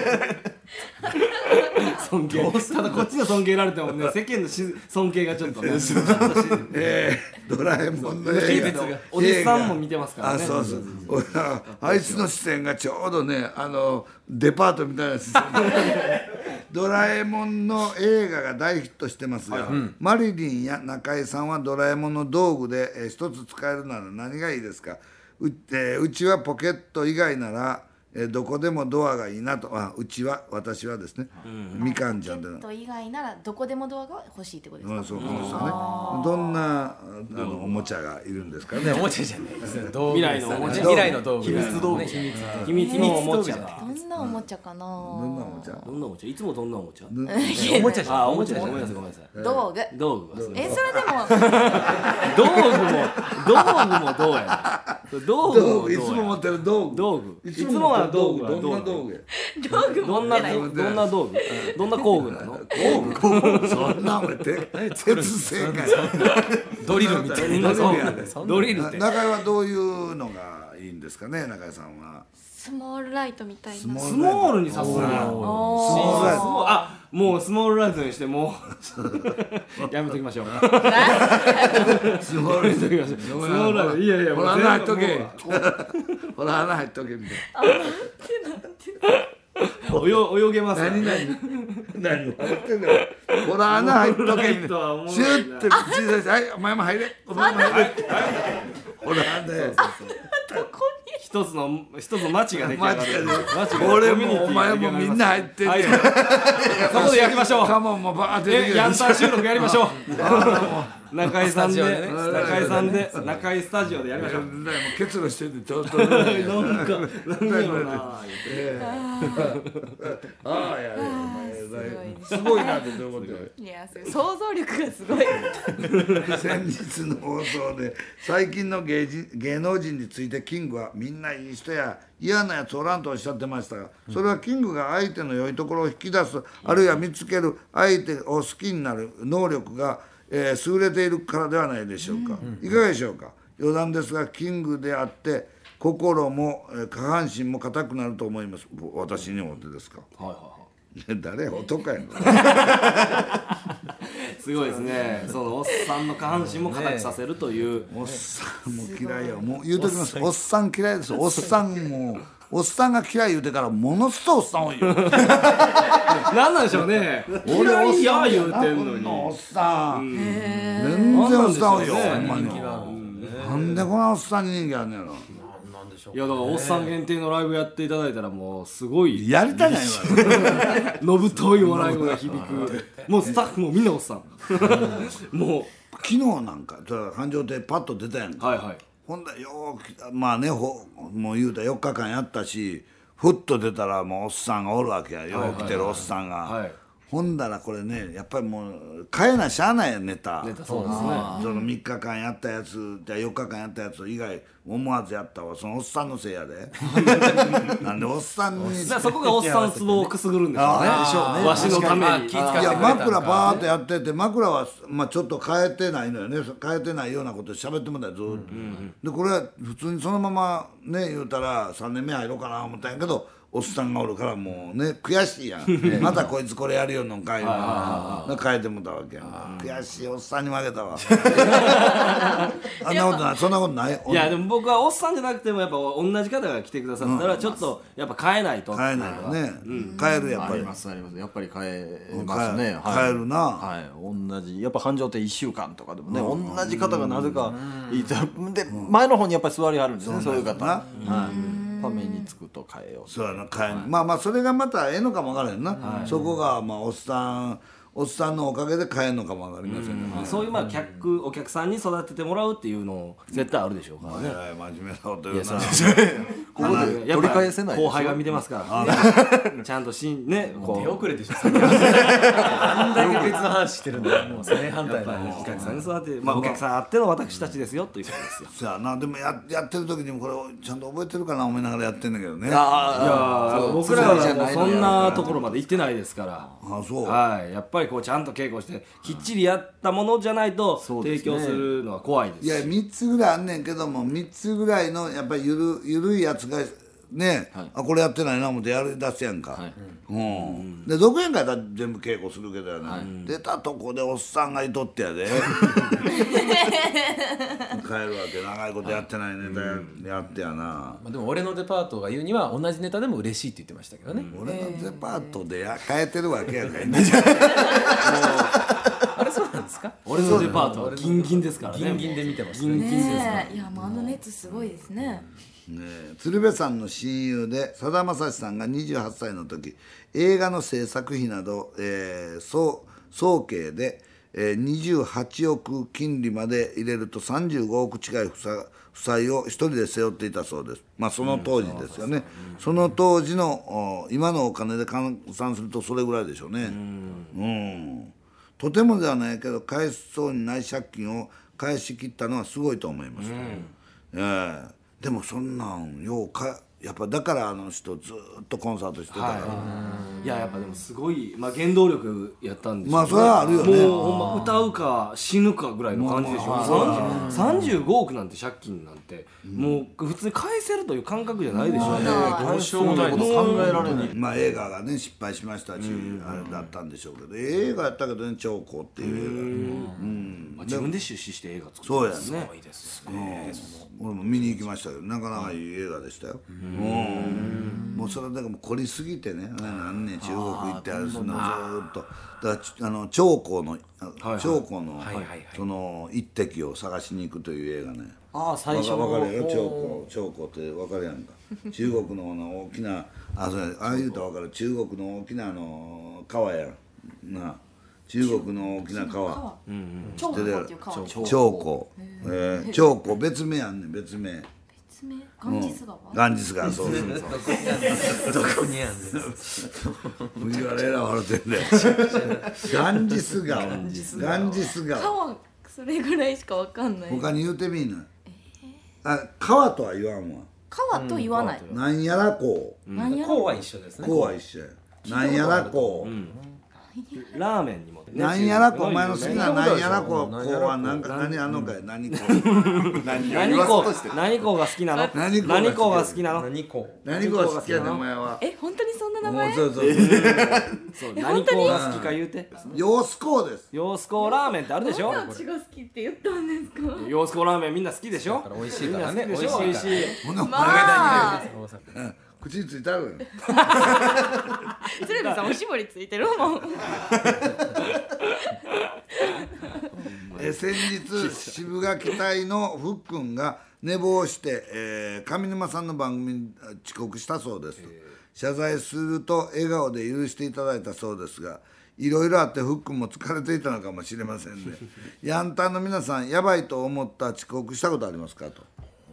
尊敬ただこっちの尊敬られてもね世間のし尊敬がちょっとねえードラえもんの映画のおじさんも見てますからね。 あそうそう俺はあいつの視線がちょうどねあのデパートみたいな視線ドラえもんの映画が大ヒットしてますが、マリリンや中井さんはドラえもんの道具で、えー一つ使えるなら何がいいですか？う、えーうちはポケット以外ならえーどこでもドアがいいなと。あうちは私はですね、みかんちゃんでポケット以外ならどこでもドアが欲しいってことですか？ うん、そういうことですよね。どんなあのおもちゃがいるんですかね。 おもちゃじゃないです。道具未来のおもちゃ未来の道具。 秘密道具ね秘密道具。 秘密のおもちゃ秘密道具じゃないどんなおもちゃかな。 どんなおもちゃ？ どんなおもちゃ？いつもどんなおもちゃ？ おもちゃじゃない。 あおもちゃごめんなさいごめんなさい。 道具。 道具はそうえそれでも道具も道具もどうやねん。道具もどうや道具いつも持ってる道具。 道具いつもは道具はどんなど道具や？ 道具どんなどんな道具どんな工具なの？ そんなお前て鉄製かよ。 ドリルみたいな。 ドリルやで。 ドリルって中井はどういうのがいいんですかね、中井さんは。 スモールライトみたいな。 スモスモールに刺すんや。 スモールライトスモールあもうスモールライトにしてもうやめときましょう。 スモールやめときましょう。スモールライトいやいやほら穴入っとけ。ほら穴入っとけみたい泳泳げますな。 から何何何笑ってんだよ。ほら穴入っとけみたいな。シュッて小さいしはいお前も入れ。お前も入れ。ほら穴よ。 一つの一つの街が出来上がる。街が俺もお前もみんな入ってるはいよ。 そこでやりましょう。 カモンもバーって出てえくるヤンタン収録やりましょう。中井さんでスタジオでね中井さんで中井スタジオでやりましょう。 もう結露しててちょっとなんかなんやろな。 ああいやいやすごいなってどういうことよ。 いやすごい想像力がすごい。 先日の放送で最近の芸人芸能人についてキングはみんないい人や嫌なやつおらんとおっしゃってましたが、それはキングが相手の良いところを引き出す、あるいは見つける相手を好きになる能力が、えー優れているからではないでしょうか。いかがでしょうか。余談ですがキングであって心もえー下半身も硬くなると思います。私にもってですか。 はいはいはい。 誰男やん。 すごいですね。そのおっさんの下半身も硬くさせるという。 おっさんも嫌いよ。もう言うときます。おっさん嫌いです。おっさんもおっさんが嫌い言うてからものすごいおっさん多いよ。 なんなんでしょうね。俺は嫌言うてんのに。 おっさん。全然おっさん多いよ。ほんまに。なんでこんなおっさんに人気あんねやろ。 いやだからおっさん限定のライブやっていただいたらもうすごいやりたないわ。 のぶとい笑い声が響く。もうスタッフもみんなおっさん。も昨日なんか繁盛亭パッと出たやんか。 うはいはい。 ほんだようまあねほもう言うたらよっかかんやったし、ふっと出たらもうおっさんがおるわけや。よう来てるおっさんが。 はい。 ほんだらこれねやっぱりもう変えなしゃあないやんネタ。 ネタそうですね。 そのみっかかんやったやつじゃよっかかんやったやつ以外思わずやったわそのおっさんのせいやでなんでおっさんにだからそこがおっさんのツボをくすぐるんでしょうね。 でしょうねわしのために。 気遣っていやくれたんか枕バーっとやってて枕は、まあ、ちょっと変えてないのよね変えてないようなこと喋ってもらったよずっと、でこれは普通にそのままね言うたらさんねんめ入ろうかな思ったんやけどおっさんがおるからもうね悔しいやんまたこいつこれやるよのんかいな変えてもらったわけやん悔しいおっさんに負けたわあんなことないそんなことないいやでも僕はおっさんじゃなくてもやっぱ同じ方が来てくださったらちょっとやっぱ変えないと。 変えないよね、変えるやっぱりありますありますやっぱり変えますね、 変えはい変えるなはい同じやっぱ繁盛っていっしゅうかんとかでもね、同じ方がなぜかいてで前の方にやっぱり座りはるんですね、そういう方はいためにつくと変えようそうやな変えんまあまあそれがまたええのかもわからへんな、そこがまあおっさんおっさんのおかげで変えんのかもわかりませんね、 そういうまあ客お客さんに育ててもらうっていうの絶対あるでしょうからね。 えらい真面目なこと言うなここで取り返せないでしょ後輩が見てますからちゃんとしんねこう手遅れでしょあんだけ別の話してるんだもう正反対なお客さんに育ててまあお客さんあっての私たちですよということですよ。 そうやなでもややってる時にもこれちゃんと覚えてるかな思いながらやってんだけどねあいや僕らはもうそんなところまで行ってないですからあそうはいやっぱりこうちゃんと稽古してきっちりやったものじゃないとそうですね提供するのは怖いですいやみっつぐらいあんねんけどもみっつぐらいのやっぱりゆるゆるいやつがね、 はいあこれやってないな思ってやり出すやんか、 はいうんで独演会だったら全部稽古するけどやな、出たとこでおっさんがいとってやで帰るわけ長いことやってないネタやってやな、 まあでも俺のデパートが言うには同じネタでも嬉しいって言ってましたけどね、 俺のデパートでや変えてるわけやからねあれそうなんですか俺のデパートはギンギンですからねギンギンで見てますギンギンですからねえいやもうあの熱すごいですね。 ねえ鶴瓶さんの親友でさだまさしさんがにじゅうはっさいの時映画の制作費など、えー、総総計で、えー、にじゅうはちおく金利まで入れるとさんじゅうごおく近い負債負債を一人で背負っていたそうです。まあその当時ですよね、うん、その当時の今のお金で換算するとそれぐらいでしょうね、うん、うん、とてもではないけど返しそうにない借金を返し切ったのはすごいと思います、うん、えーでもそんなんようかやっぱだからあの人ずっとコンサートしてたから、 はい、いややっぱでもすごい、まあ、原動力やったんでしょうね。 まあそれはあるよねもうほんま歌うか死ぬかぐらいの感じでしょ、まあ、さんじゅうごおくなんて借金なんて、うん、もう普通に返せるという感覚じゃないでしょうね、 どうしようもないこと考えられない、 まあ映画がね失敗しましたし、うん、あれだったんでしょうけど映画やったけどね長江っていう映画、うん、 まあ、自分で出資して映画作ったそうやねすごいですね、 うん、俺も見に行きましたけどなかなかいい映画でしたよ、うん、もうそれだけもう凝りすぎてね何年中国行ってあれするのずっとだからあの長江の長江のその一滴を探しに行くという映画ねああ最初の分かるよ長江長江って分かるやんか中国のあの大きなあそれああいうと分かる中国の大きなあの川やな中国の大きな川知ってるやろ長江えー長江別名あんねん別名別名ガンジス川ガンジス川そうそうそうどこにあんねん麦わらえら笑ってんでガンジス川ガンジス川川それぐらいしかわかんない。 他に言うてみんなあ川とは言わんわ川と言わない、 なんやらこうなんやこうは一緒ですねこうは一緒やなんやらこう、 うんラーメンにもねなんやらこお前の好きななんやらここうはなんか何あんのかい何こう何こ何こが好きなの何こ何こが好きなの何こ何こが好きやねんお前はえ本当にそんな名前？ そうそうそう何こが好きか言うて様子こうです洋子コラーメンってあるでしょ。 私が好きって言ったんですか？ 洋子コラーメンみんな好きでしょ。 美味しいからねみんな好きでしょ。美味しい。 ほなまあ口についたる鶴瓶さんおしぼりついてるもんえ先日渋垣隊のふっくんが寝坊して、えー、上沼さんの番組に遅刻したそうです。謝罪すると笑顔で許していただいたそうですがいろいろあってふっくんも疲れていたのかもしれませんねヤンタンの皆さんやばいと思った遅刻したことありますかと。そ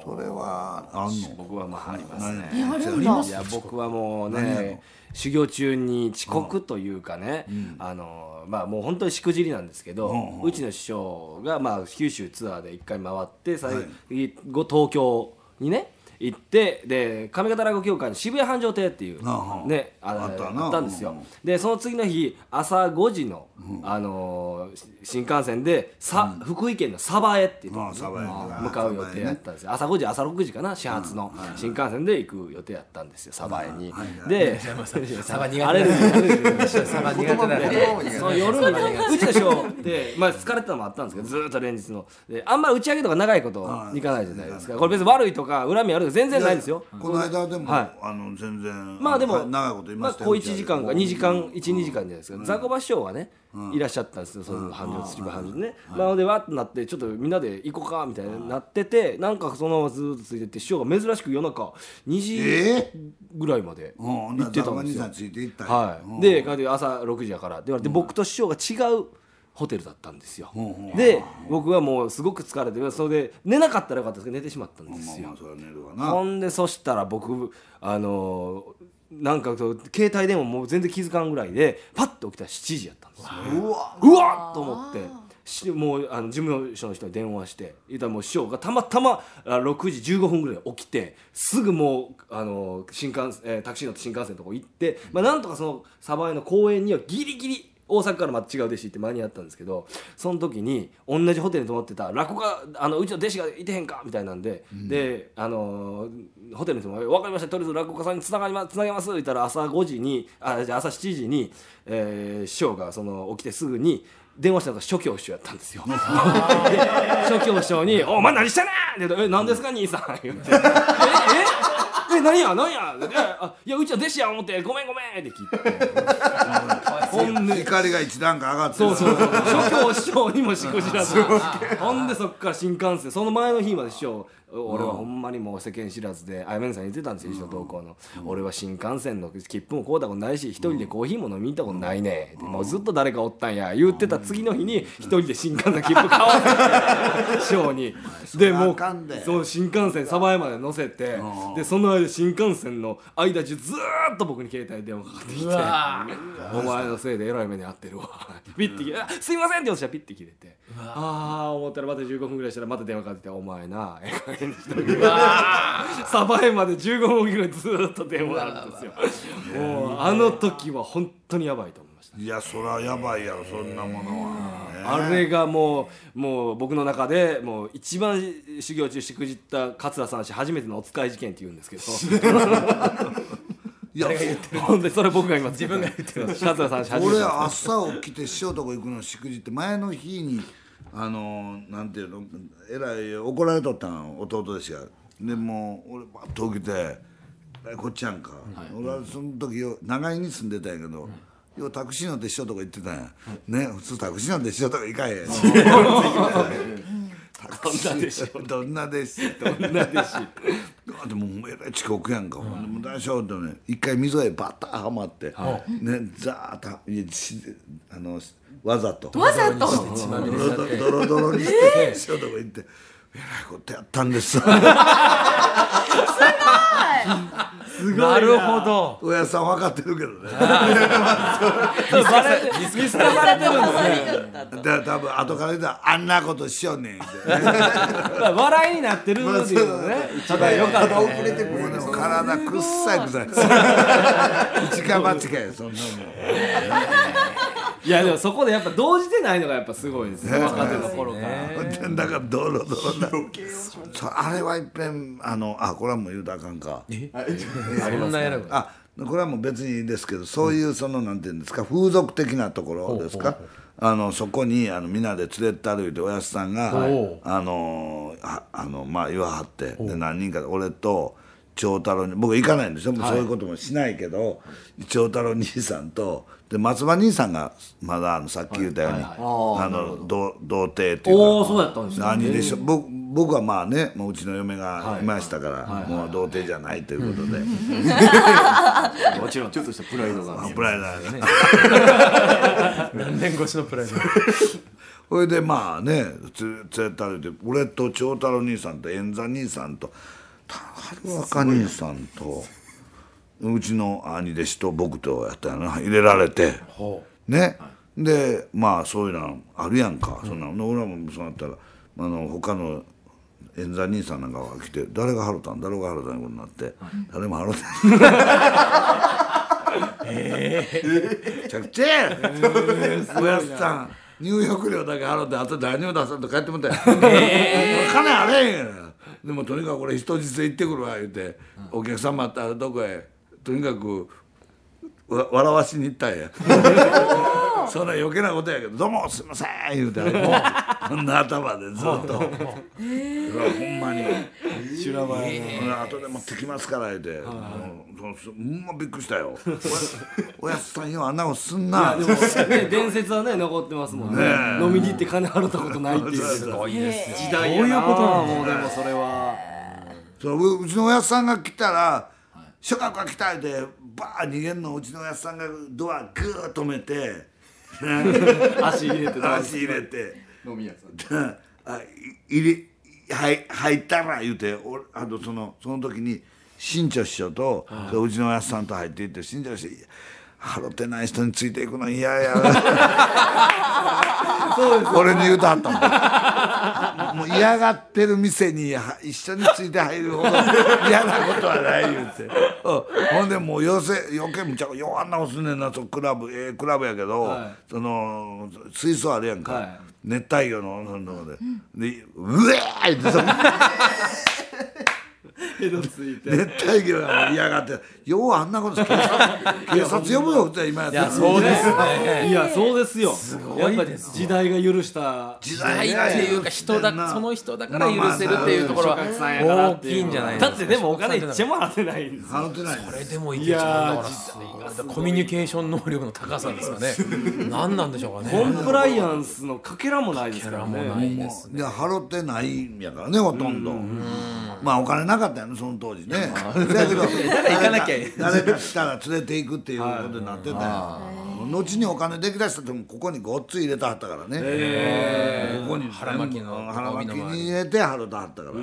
それはあんの？ 僕はまあありますね。 えあるんだ。 いや僕はもうね修行中に遅刻というかね、あのまあもう本当にしくじりなんですけど、うちの師匠がまあ九州ツアーで一回回って最後東京にね行ってで上方落語協会の渋谷繁盛亭っていうねあったんですよ。でその次の日朝ごじのあの新幹線でさ福井県の鯖江っていうところに向かう予定やったんですよ。朝ごじ朝ろくじかな始発の新幹線で行く予定やったんですよ鯖江に。でサバ苦手あれですサバ苦手なんでその夜にうちの師匠ってまあ疲れてたのもあったんですけどずーっと連日のであんまり打ち上げとか長いこといかないじゃないですか。これ別に悪いとか恨みあるとか全然ないんですよ。 この間でも、 はい、 あの全然まあでも長いこと言いましたよ。 まあ、小いちじかんかにじかんいちにじかんじゃないですか。雑魚場師匠がね、いらっしゃったんですよ。その繁盛秩父繁盛でね。なのでわっとなってちょっとみんなで行こうかみたいになってて、なんかそのままずっとついてって師匠が珍しく夜中にじぐらいまで行ってたんですよ。はい。で朝ろくじやからって言われて、僕と師匠が違うホテルだったんですよ。で僕はもうすごく疲れてそれで寝なかったらよかったですけど寝てしまったんですよ。ほんでそしたら僕あのなんか携帯電話もう全然気づかんぐらいでパッと起きたらしちじやったんですよ。うわうわっと思ってもうあの事務所の人に電話して言ったらもう師匠がたまたまろくじじゅうごふんぐらい起きてすぐもうあの新幹線、えー、タクシー乗って新幹線のとこ行って、まあ、なんとかその鯖江の公園にはギリギリ大阪からまた違う弟子行って間に合ったんですけどその時に同じホテルに泊まってた落語家あのうちの弟子がいてへんかみたいなんで、うん、であのホテルの人も「分かりましたとりあえず落語家さんにつながりまつなげます」って言ったら朝ごじにあじゃあ朝しちじに、えー、師匠がその起きてすぐに電話したのが諸教師匠やったんですよ。で諸教師匠に「お前何してんねん!」って言うと「え何ですか兄さん」言って「えええ何や何や」あいやうちは弟子や思ってごめんごめん」って聞いてほんで怒りが一段階上がってそうそうそう諸教師匠にもしくじらずほんでそっから新幹線その前の日まで師匠俺はほんまにもう世間知らずであやめんさん言ってたんですよ師匠同行の俺は新幹線の切符も買うたことないし一人でコーヒーも飲みに行ったことないねもうずっと誰かおったんや言ってた次の日に一人で新幹線切符買わせて師匠にでもうそう新幹線鯖江まで乗せてでその間新幹線の間中ずーっと僕に携帯電話かかってきてお前のせいでえらい目に遭ってるわピッて切れすいませんっておっしゃピッて切れてああ思ったらまたじゅうごふんぐらいしたらまた電話かかってきてお前なええ加減にしとけ鯖江までじゅうごふんぐらいずっと電話あるんですよ。もうあの時は本当にやばいと思いました。 いやそりゃやばいやろそんなものは、ね、 あれがもうもう僕の中でもう一番修行中しくじった桂さん氏初めてのお使い事件って言うんですけどいやほんでそれ僕が今自分が言ってる桂さん氏初めて俺朝起きて師匠とこ行くのしくじって前の日にあのなんていうのえらい怒られとったの弟ですがでもう俺バッと起きてこっちやんか、はい、俺はその時長井に住んでたんやけど、うん、タクシー乗って師匠とこ行ってたんや、うん、ね普通タクシー乗って師匠とこ行かへんタクシーどんな弟子どんな弟子でもえらい遅刻やんか、うん、でも大丈夫ってね一回溝へバターはまって、はい、ねザーッとあのわざとわざとドロドロにして師匠とこ行ってえらいことやったんですすごいすごいなるほどおやさん分かってるけどね見捨てられてるんですねだ多分後から言ったらあんなことしよんねんって笑いになってるっていうのねただよかった遅れてくるでも体くっさいくさい一か八かやそんなもんいやでもそこでやっぱ動じてないのがやっぱすごいですね若手の頃からだからドロドロなあれはいっぺんあのあこれはもう言うたらあかんかえありますねあこれはもう別にいいですけどそういうそのなんていうんですか風俗的なところですかあのそこにあのみんなで連れて歩いておやすさんがあのああのまあ言わはってで何人かで俺と長太郎に僕行かないんですよ、はい、そういうこともしないけど長太郎兄さんとで松葉兄さんがまだあのさっき言ったように、はいはいはい、あの童貞っていうかおそうやったんですね兄でしょ僕僕はまあねもううちの嫁がいましたから、はい、もう童貞じゃないということで、 もちろんちょっとしたプライドがプライドがね何年越しのプライドそれでまあね連れたれて俺と長太郎兄さんと円座兄さんと春若兄さんとうちの兄弟子と僕とやったよな入れられてね、でまあそういうのあるやんか、そんな俺らもそうなったらあの他の円座兄さんなんかが来て誰が払ったん誰が払ったんことになって、誰も払ってないめちゃくちゃやおやっさん入浴料だけ払ってあと誰にも出さんと帰ってもったよ金あれへんやん。でもとにかく俺人質行ってくるわ言うて、お客様あったらどこへとにかくわ笑わしに行ったんやそんな余計なことやけど「どうもすいません」言うてこんな頭でずっとほんまに修羅場やね 「後で持ってきますから」言うてほんまびっくりしたよおやつさんよあんなことすんな。 でもね伝説はね残ってますもんね。飲みに行って金払ったことないっていうすごいです時代やな。もうでもそれはそううちのおやつさんが来たら「諸学が来た」ってバー逃げんのうちのおやつさんがドアグーッ止めて足入れて足入れて飲み屋さんあ入れ入入ったら言うて俺あとそのその時に新庄師匠と、はい、うちのおやつさんと入っていって新庄師匠払ってない人についていくの嫌やそうです、俺に言うとはったもんもう嫌がってる店に一緒について入るほど嫌なことはない言うてほんでもう余計余計むちゃようあんなことすんねんなそクラブええクラブやけど、はい、その水槽あるやんか、はい、熱帯魚のそのとこで、うん、でうえーってそ江戸ついて熱帯魚が嫌がってようあんなこと警察警察呼ぶよって今やってる。いやそうですねいやそうですよすごいです時代が許した時代っていうか人だその人だから許せるっていうところは大きいんじゃないですか。 だってでもお金一円も払ってないんですよ。 払ってないそれでもいけちゃうんだからコミュニケーション能力の高さですかね何なんでしょうかね。 コンプライアンスのかけらもないですからね。 いや払ってないんやからねほとんど。まあお金なかったよねその当時ね。だけど行かなきゃ誰か来たら連れていくっていうことになってたよ。後にお金できだした時もここにごっつい入れてはったからね。ここに腹巻きの腹巻きに入れて払ってはったから。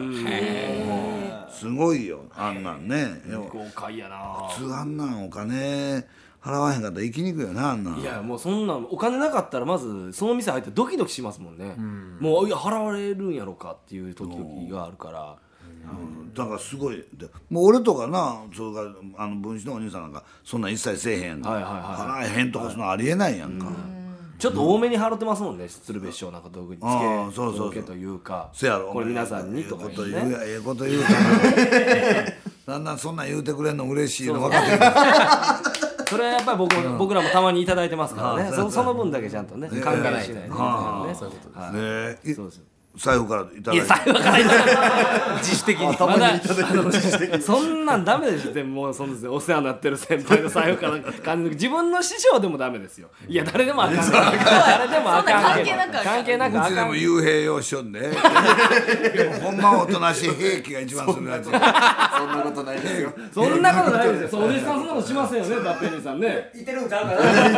すごいよあんなんね。 豪快やな。 普通あんなんお金払わへんかったら行きにくいよなあんなん。 いやもうそんなんお金なかったらまずその店入ってドキドキしますもんね。もういや払われるんやろかっていう時があるから。 うん、だからすごいでもう俺とかなそれがあの分子のお兄さんなんかそんなん一切せえへんやんか、はいはいはい、払えへんとかそんなありえないやんか、うん、 ちょっと多めに払ってますもんね鶴瓶師匠なんか道具につけそうそうそうというかせやろこれ皆さんにとか言うねええこと言うかなだんだんそんなん言うてくれんの嬉しいの分かってるそれはやっぱり 僕, 僕らもたまにいただいてますからね、そ, その分だけちゃんとね考えないといけないね、そういうことです、はいね、そうです財布からいただいて財布からいただいて自主的にまだそんなんダメでしょ。でももうそんです、お世話になってる先輩の財布から自分の師匠でもダメですよ。いや誰でもあかん誰でもあかんけど関係なくあかん。 うちでも幽閉用しよんでほんまおとなしい兵器が一番するやつそんなことないですよ。 そんなことないですよ。お弟子さんそんなことしませんよね。ダッペニーさんねいてるんちゃうか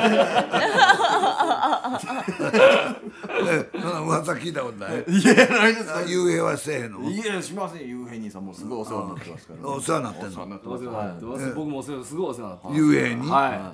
なそんな噂聞いたことない。 いやないですか。 幽閉はせえへんの。 いやしません。幽閉兄さんもすごいお世話になってますから。 お世話になってんの。 僕もすごいお世話になってます。 幽閉に。 はい。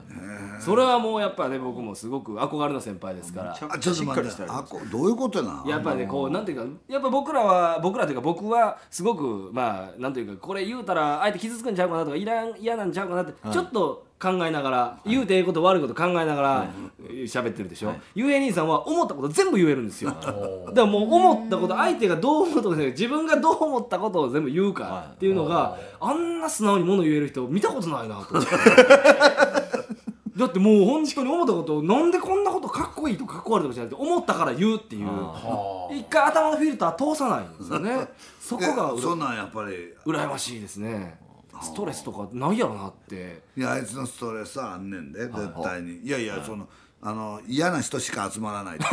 それはもうやっぱね僕もすごく憧れの先輩ですから。 あちょっと待って。あどういうことな。 やっぱねこうなんていうかやっぱ僕らは僕らというか僕はすごくまあなんていうかこれ言うたら相手傷つくんちゃうかなとかいらん嫌なんちゃうかなってちょっと。考えながら言うてええこと悪いこと考えながら喋ってるでしょ。ゆうえ兄さんは思ったこと全部言えるんですよ。だからもう思ったこと相手がどう思ったこと自分がどう思ったことを全部言うかっていうのがあんな素直に物言える人見たことないなとだってもう本当に思ったことをなんでこんなことかっこいいとかっこ悪いとかじゃなくて思ったから言うっていう一回頭のフィルター通さないんですよね。そこがそんなんやっぱり羨ましいですね。ストレスとかないやろなって。 いやあいつのストレスはあんねんで絶対に。いやいやそのあの嫌な人しか集まらない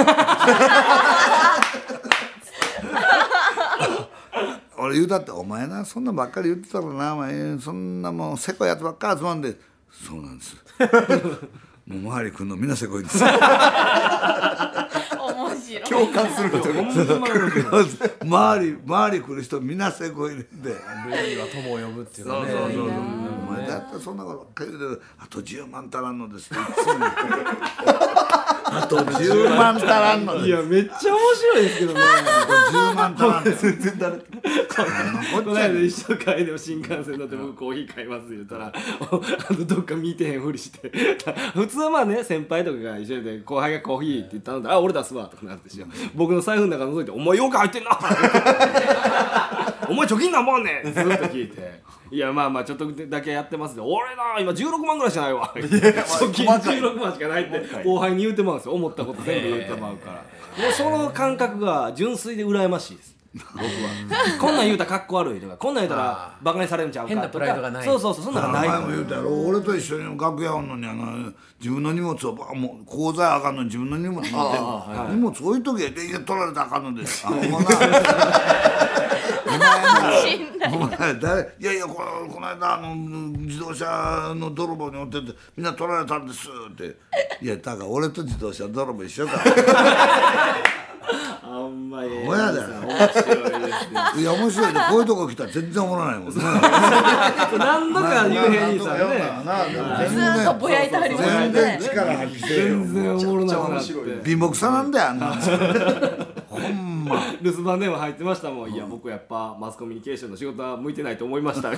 俺言うたってお前なそんなばっかり言ってたらなお前そんなもうせこいやつばっかり集まんで。そうなんですもう周り来んのみんなせこいです面白い共感することが周り周り来る人みんなせこいねんでルイは友を呼ぶっていうかね。 そうそうそうお前だったらそんなこと言うてあとじゅうまん足らんのですっていつも言ってあとじゅうまん足らんのです。 いやめっちゃ面白いですけどね。 あとじゅうまん足らんのです。 全然誰この間一緒帰でも新幹線乗って僕コーヒー買います言ったらあのどっか見てへんふりして普通はまあね先輩とかが一緒で後輩がコーヒーって頼んであ俺出すわとかなってしよ僕の財布の中覗いてお前よく入ってんなお前貯金なんもんねんずっと聞いていやまあまあちょっとだけやってますで俺な今じゅうろくまんぐらいしかないわ貯金じゅうろくまんしかないって後輩に言うてまうんですよ思ったこと全部言ってまうからもうその感覚が純粋で羨ましいです僕はこんなん言うたらかっこ悪いとかこんなん言うたらバカにされるんちゃうかとか変なプライドがないそうそうそうそんなのがない前も言うたやろ俺と一緒に楽屋おんのにあの自分の荷物をもう口座あかんのに自分の荷物持って荷物置いとけでいや取られたらあかんのですあほんまなお前誰いやいやこのこの間あの自動車の泥棒におっててみんな取られたんですっていやだから俺と自動車泥棒一緒かあんまりほやだよ面白いですねいや面白いでこういうとこ来たら全然おもろないもんね何度かゆうへい兄さんねずっとぼやいてはりますよ全然ね。 力発揮してるよ全然おもろなくなって貧乏くさなんだよあんなほんま留守番電話入ってましたもんいや僕やっぱマスコミュニケーションの仕事は向いてないと思いました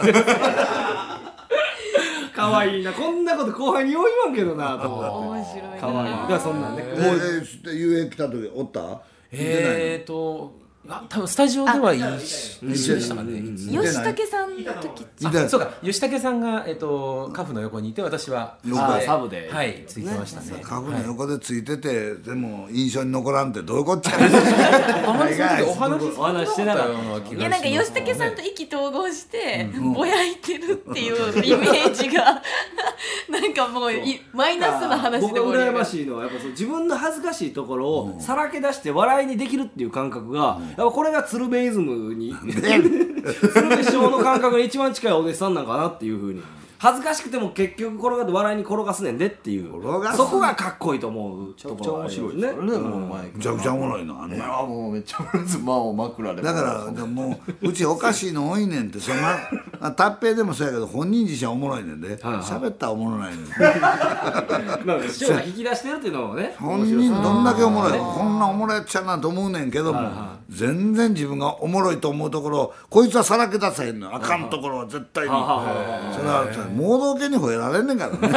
かわいいなこんなこと後輩によう言わんけどなと思って面白いな。 かわいいだからそんなんねえー、遊泳来た時おったえーとあ多分スタジオでは一緒でしたかね。 吉武さんの時。 あそうか吉武さんが、えっと、カフの横にいて私はあサブではいついてましたね。 カフの横でついてて、でも印象に残らんってどういうこっちゃあまりその時お話お話してなかったような気いやなんかがします吉武さんと意気投合してぼやいてるっていうイメージがなんかもういマイナスな話で僕が羨まい。 しいのはやっぱそう自分の恥ずかしいところをさらけ出して笑いにできるっていう感覚がやっぱこれが鶴瓶イズムに鶴瓶師匠の感覚に一番近いお弟子さんなんかなっていうふうに恥ずかしくても結局転がって笑いに転がすねんでっていうそこがかっこいいと思うところがありますねめちゃくちゃおもろいのあんなあもうめっちゃおもろいですまあ枕でだからでもううちおかしいの多いねんってそんな達平でもそうやけど本人自身はおもろいねんで喋ったらおもろないねんまあ師匠が引き出してるっていうのもね本人どんだけおもろいこんなおもろいっちゃなと思うねんけども全然自分がおもろいと思うところこいつはさらけ出さへんのあかんところは絶対にそれは盲導犬に吠えられんねんからね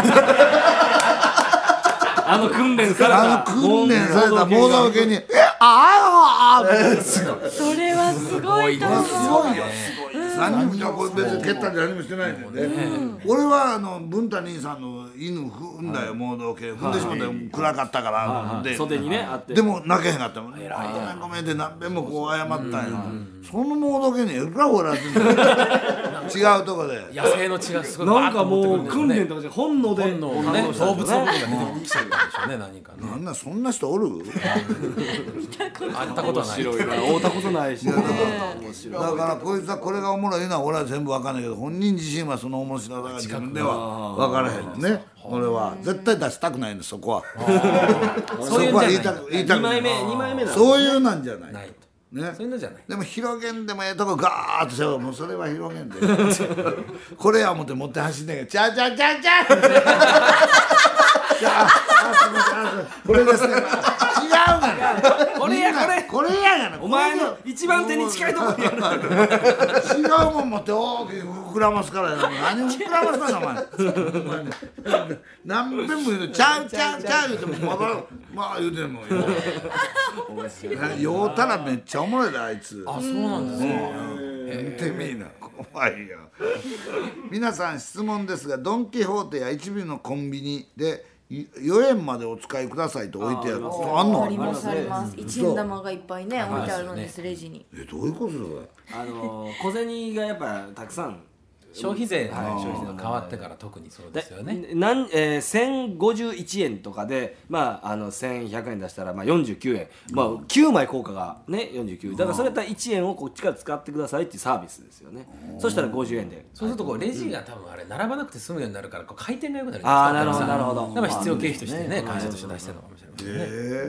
あの訓練されたあの訓練された盲導犬に「えああああ」 それはすごいと思う。 すごいよ何にもこれ別に蹴ったり何もしてないねんで俺はあの文太兄さんの犬踏んだよ盲導犬踏んでしまったよ暗かったからで袖にねあってでも泣けへんかったもんねごめんごめんって何遍もこう謝ったんよその盲導犬にえらいほられてんだよ違うとこで野生の血がすごいなんかもう訓練とかじゃ本能で本能のね動物の部分が出てきちゃったんでしょうね何かねあんなそんな人おるあったことはない白いな会うたことないしだからこいつはこれがおもろいのは俺は全部わかんないけど本人自身はその面白さが自分では分からへんね俺は絶対出したくないんですそこはそこは言いたく言いたくないにまいめにまいめなそういうなんじゃないないとねそういうのじゃないでも広げんでもええとこガーッとせよもうそれは広げんでこれや思って持って走んねんけどチャチャチャチャあすみませんこれですね違うがなこれやこれこれやがなお前の一番手に近いところにある違うもん持って大きく膨らますからやな何を膨らますかお前お前ね何遍も言うとちゃうちゃうちゃう言うてもまだまあ言うてもよ酔うたらめっちゃおもろいであいつあそうなんですね見てみいな怖いよ皆さん質問ですがドン・キホーテや一部のコンビニでよえんまでお使いくださいと置いてあるあんのありますあります一円玉がいっぱいね置いてあるのですレジにえどういうことだよあの小銭がやっぱたくさん消費税が消費税が変わってから特にそうですよねなん、えー、せんごじゅういちえんとかで、まあ、あのせんひゃくえん出したら、まあ、よんじゅうきゅうえん、まあ、きゅうまい効果が、ね、よんじゅうきゅうだからそれだったらいちえんをこっちから使ってくださいっていうサービスですよねそしたらごじゅうえんでそうするとこうレジが多分あれ並ばなくて済むようになるからこう回転が良くなるああなるほどなるほどだから必要経費としてね会社として出してるのかもしれませんねえー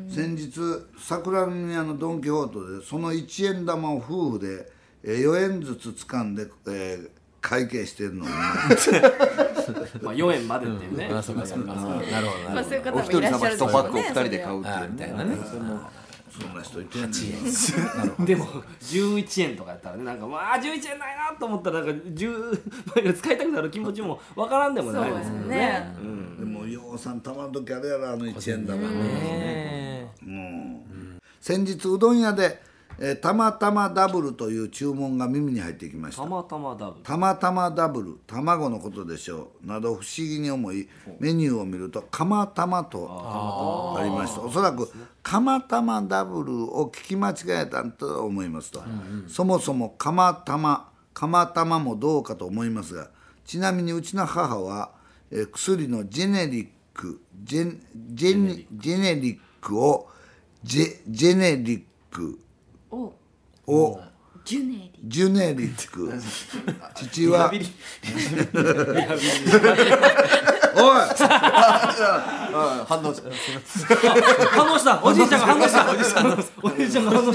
先日桜宮のドン・キホートでそのいちえん玉を夫婦で、えー、よえんずつ掴んで、えー、会計してるのを見ましたまあよえんまでっていうね、 あそうかそうかなるほどなるほまあそういう方もお一人いらっしゃる様一パックを二人でう。 買うってあいうみたいなねそんな人いてんねんでもじゅういちえんとかやったらね、なんかわあじゅういちえんないなと思ったらなんかじゅう使いたくなる気持ちもわからんでもないですけどね。 でもようさんたまる時あるやろあのいちえん玉ねもう先日うどん屋で、えーたまたまダブルという注文が耳に入ってきましたたまたまダブル。 たまたまダブル卵のことでしょうなど不思議に思いメニューを見るとかまたまとありました。おそらくかまたまダブルを聞き間違えたと思いますと、そもそもかまたまかまたまもどうかと思いますが、ちなみにうちの母は、えー薬のジェネリックジェジェネジェネリックをジェジェネリックおをジュネリ。 ジュネリック父はおい反応し反応した。おじいちゃんが反応した。おじいちゃんがおじいちゃんが反応した。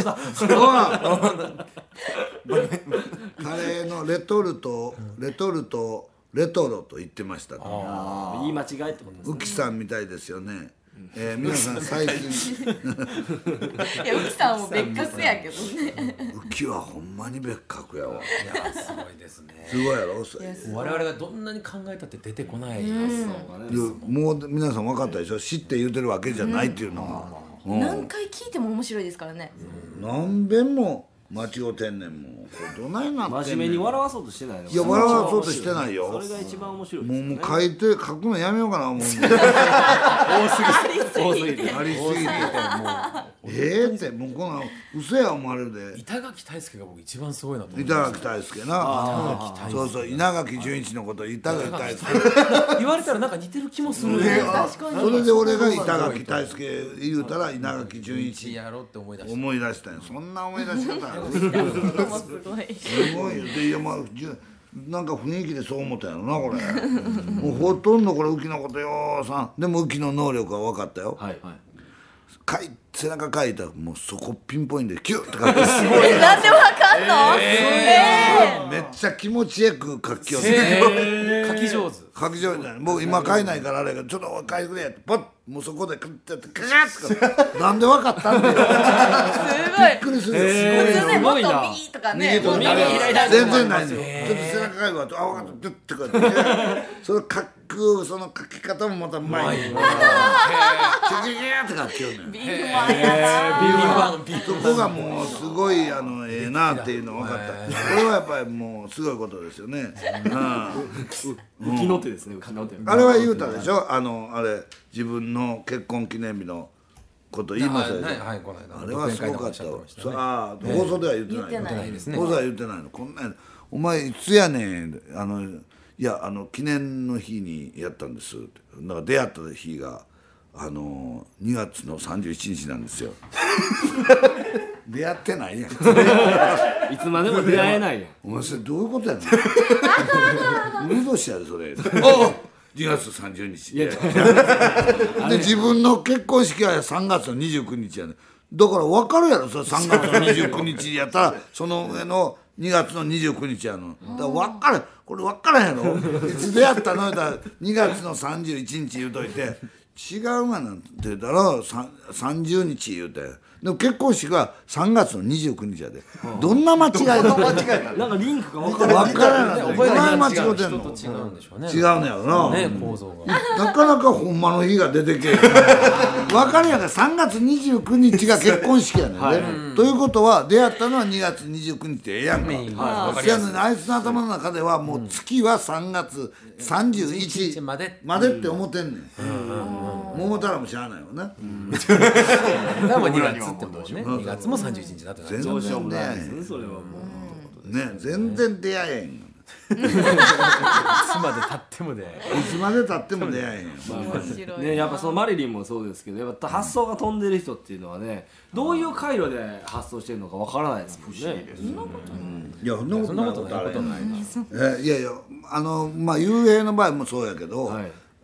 カレーのレトルトレトルトレトロと言ってましたあ言い間違いってことですね。 浮木さんみたいですよね、えー、皆さん最近いや浮さんも別格やけどね。 浮木はほんまに別格やわ。 いやすごいですねすごいやろそれ。 我々がどんなに考えたって出てこないいやもう皆さん分かったでしょ、知って言うてるわけじゃないっていうのが、うん、 何回聞いても面白いですからね。 何遍も間違うてんねんもうこれどないなってんねん。 真面目に笑わそうとしてないの。 いや笑わそうとしてないよ。 それが一番面白いですよね。 もうもう書いて書くのやめようかな思う多すぎて多すぎてありすぎてええってもうこんな嘘や思われるで。 板垣大輔が僕一番すごいなと思い板ま垣大輔な、そうそう稲垣潤一のこと板垣大輔す言われたらなんか似てる気もする確かに。 それで俺が板垣大輔言うたら稲垣潤一やろうって思い出した思い出したんや。そんな思い出し方あるもすごい。 すごいよ。でいやまあじゅなんか雰囲気でそう思ったんやろなこれもうほとんどこれ浮きのことようさんでも浮きの能力は分かったよ。 はい。 かい背中かいたらもうそこピンポイントでキュッて書くすごいえなんでわかんの？えめっちゃ気持ちよく書きよって書き上手書き上手じゃない。もう今書いないからあれがちょっと書いてくれやってポッもうそこでクッてやってカカッてなんでわかったんだよ。びっくりするよ。 ー、普通ねもっとすごいな右とかね。 右と右左左左全然ないんですよ。ちょっと背中かいわとあ分かったピュッてこうやってその書くその書き方もまたうまい。チュキュキュって書きよんねん。 ビーフワンやな。 そこがもうすごいあのええなっていうの分かった。これはやっぱりもうすごいことですよね。 浮きの手ですね。浮きの手。 あれは言うたでしょ、あのあれ自分の結婚記念日のこと言いましたでしょ。 はいこの間あれはすごかったわ。そうああ放送では言ってない。 言ってないですね放送は言ってないの。こんなお前いつやねんあのいやあの記念の日にやったんですって。だから出会った日があのにがつのさんじゅういちにちなんですよ。出会ってないやん。 いつまでも出会えないよ。 お前それどういうことやねん。うる年やでそれ。おにがつさんじゅうにち。で自分の結婚式はさんがつのにじゅうくにちやねん。だから分かるやろそれさんがつのにじゅうくにちやったらその上のにがつのにじゅうくにちやの。だから分かるこれ分からへんやろ。いつ出会ったのだからにがつのさんじゅういちにち言うといて違うがなんて言ったらさんじゅうにち言うて。でも結婚式はさんがつのにじゅうくにちやで。どんな間違いだろ。 なんかリンクが分からない。 分からない。 覚えが間違違ううてんの。 人と違うんでしょうね違うのやろな。 ね構造がなかなかほんまの日が出てけえ。分かるやんかさんがつにじゅうくにちが結婚式やねんね。ということは出会ったのはにがつにじゅうくにちでええやんか。せやのにあいつの頭の中ではもう月はさんがつさんじゅういちまでまでって思ってんねん。もう思ったらもしゃあないわな。 だからもうにがつってもねにがつもさんじゅういちにちだってなっ全ちゃう然出会えへん。 それはもう。 ね全然出会えへん。 いつまで経ってもでいつまで経っても出会えへん。 面白い。 ね、やっぱそのマリリンもそうですけどやっぱ発想が飛んでる人っていうのはねどういう回路で発想してるのかわからないですもんね。 いやそんなことないことないえいやいやあのまあ幽閉の場合もそうやけど、 はい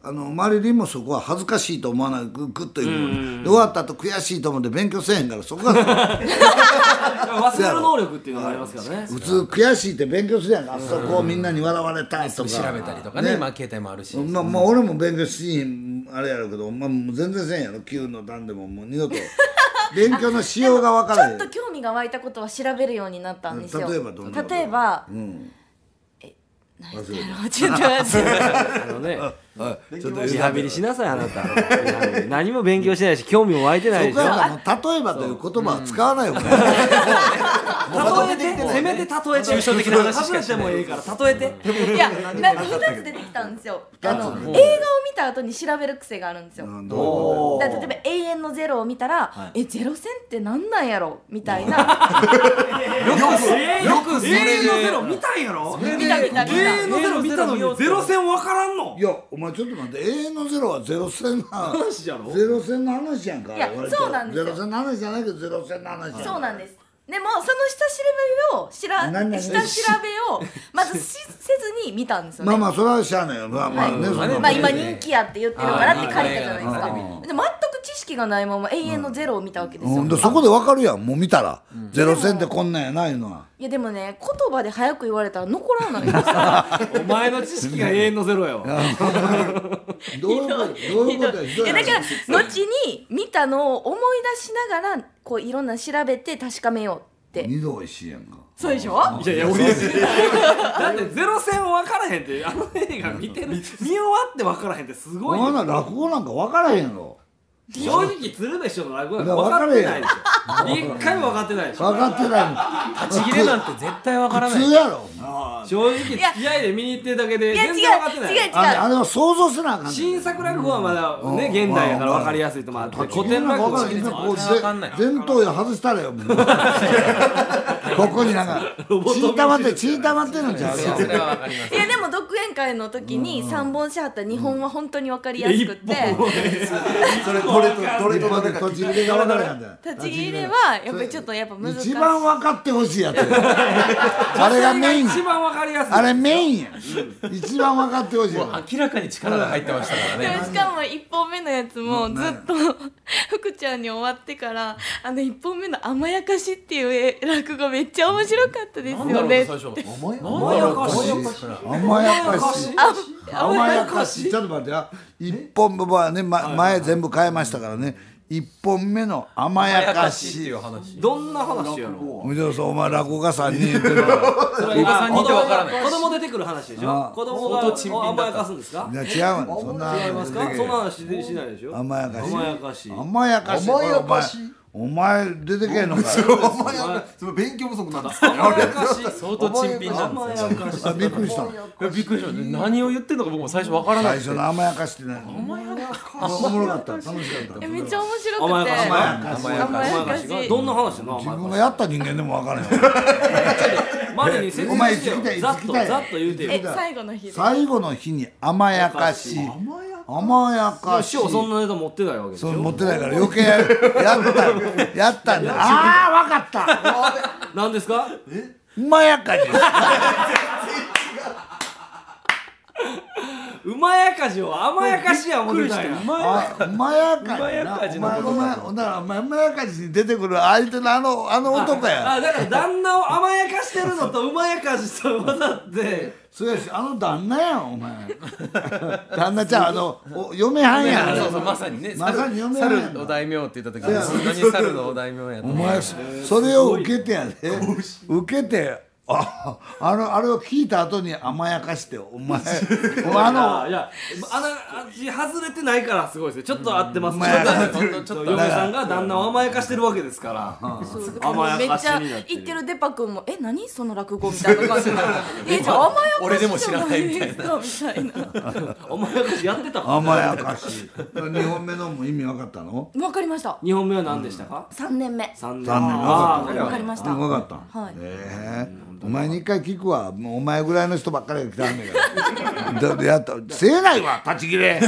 あのマリリンもそこは恥ずかしいと思わないグッといくので終わった後悔しいと思って勉強せえへんからそこが忘れる能力っていうのがありますからね。 普通悔しいって勉強するやんかあそこをみんなに笑われたとか調べたりとかねまあ携帯もあるしまあまあ俺も勉強しあれやろうけどまあ全然せんやろきゅうの段でももう二度と勉強のしようが分からへんちょっと興味が湧いたことは調べるようになったんですよ。 例えばどんな例えば、 うん、 え何だろうちょっと待ってあのねちょっとリハビリしなさいあなた何も勉強してないし興味も湧いてないでしょ。 そこはもう例えばという言葉は使わないよね例えてせめて例えて抽象的な話しかしてもいいから例えていやなんかふたつ出てきたんですよ。あの映画を見た後に調べる癖があるんですよ。だから例えば永遠のゼロを見たら、はい、えゼロ戦ってなんなんやろみたいなよく永遠のゼロ見たんやろ見た見た見た永遠のゼロ見たのにゼロ戦分からんの。 いやお前ちょっと待って永遠のゼロはゼロ戦の話じゃろ。 ゼロ戦の話やんか。 いやそうなんですよ。 ゼロ戦の話じゃないけどゼロ戦の話やんか。 そうなんです。でもその下調べをしら下調べをまずしせずに見たんですよね。 まあまあそれはしゃあないよ。まあまあね、 はい、まあ今人気やって言ってるからって借りたじゃないですか。で全く知識がないまま永遠のゼロを見たわけですよ。 うんうん、そこでわかるやん。もう見たら、うん、ゼロ戦ってこんなんやないのは。 いやでもね言葉で早く言われたら残らないんですよ。 お前の知識が永遠のゼロやわ。 どういうことどういうこといやだから後に見たのを思い出しながらこういろんな調べて確かめようって。 二度おいしいやんか。 そうでしょ。 いやいや俺だってゼロ戦分からへんってあの映画見てる見終わって分からへんってすごいよ。 あんな落語なんか分からへんやろ。 正直鶴瓶師匠の落語なんか分かってないでしょ。一回も分かってないでしょ。 分かってない立ち切れなんて絶対分からない。 普通やろ。 正直付き合いで見に行ってるだけで全然分かってない。 違う違う違う。 あれは想像せなあかん。 新作落語はまだね現代やから分かりやすいともあって古典落語は全然分かんない。 前頭葉外したらよ。ここになんか血溜まって血溜まってるんちゃう。 いやでも独演会の時に三本しはった日本は本当に分かりやすくて。 それどれとどれとどれか立ち入れが分からへんだよ。 立ち入れはやっぱりちょっとやっぱ難しい。 一番分かってほしいやつ。あれがメイン。 一番分かりやすい。 あれメインや。一番分かってほしい。 明らかに力が入ってましたからね。 でもしかも一本目のやつもずっと福ちゃんに終わってからあの一本目の甘やかしっていう落語めっちゃ面白かったですよね。 甘やかし。 甘やかし。甘やかし。ちょっと待ってよ。一本目はね前全部変えましたからね。一本目の甘やかし。 どんな話やろ。 お前落語家さんにん言ってる。 三人ってわからない。 子供出てくる話でしょ。子供が甘やかすんですか。 いや違うわ。そんな違いますか。そんな話しないでしょ。 甘やかし。 甘やかし。 甘やかし。甘やかし。お前出てけんのかよ。 お前それ勉強不足なんですか。 甘やかし相当珍品なんですよ。 あびっくりした。 びっくりした。何を言ってんのか僕も最初わからない。 最初の甘やかしって何。甘やかし。おもろかった。楽しかった。 めっちゃ面白くて。甘やかし。甘やかし。どんな話なの。 自分がやった人間でもわからない。 マリに説明してよ。ざっとざっと言うてよ。 え最後の日。 最後の日に甘やかし。甘やかし。 師匠そんなネタ持ってないわけでしょ。 持ってないから余計やったやったんだ。ああ分かった。 何ですか。 うまやかし。 うまやかしを甘やかしや思ってたんや。 うまやかしな。お前お前うまやかしに出てくる相手のあのあの男や。 あだから旦那を甘やかしてるのとうまやかしと混ざって。 そうやしあの旦那やんお前。旦那ちゃんあの嫁はんやん。 そうそうまさにね。 まさに嫁はんやん。 猿お大名って言った時に何猿のお大名やと。 お前それを受けてやで。受けて。あ, あ, のあれを聞いた後に甘やかしてお前あのいやあの味外れてないからすごいですよ。ちょっと合ってます。ちょっと嫁さんが旦那を甘やかしてるわけですから。 甘やかしになってる。めっちゃ言ってるデパ君もえ何その落語みたいな感じでえじゃあ甘やかし俺でも知らないみたいな甘やかしやってた。 甘やかしにほんめのも意味分かったの。 分かりました。 にほんめは何でしたか。 さんねんめ。 さんねんめ分かりました。 分かった。 はい。 ええお前に一回聞くわ。もうお前ぐらいの人ばっかりが来たんだけど。やったせえないわ立ち切れ。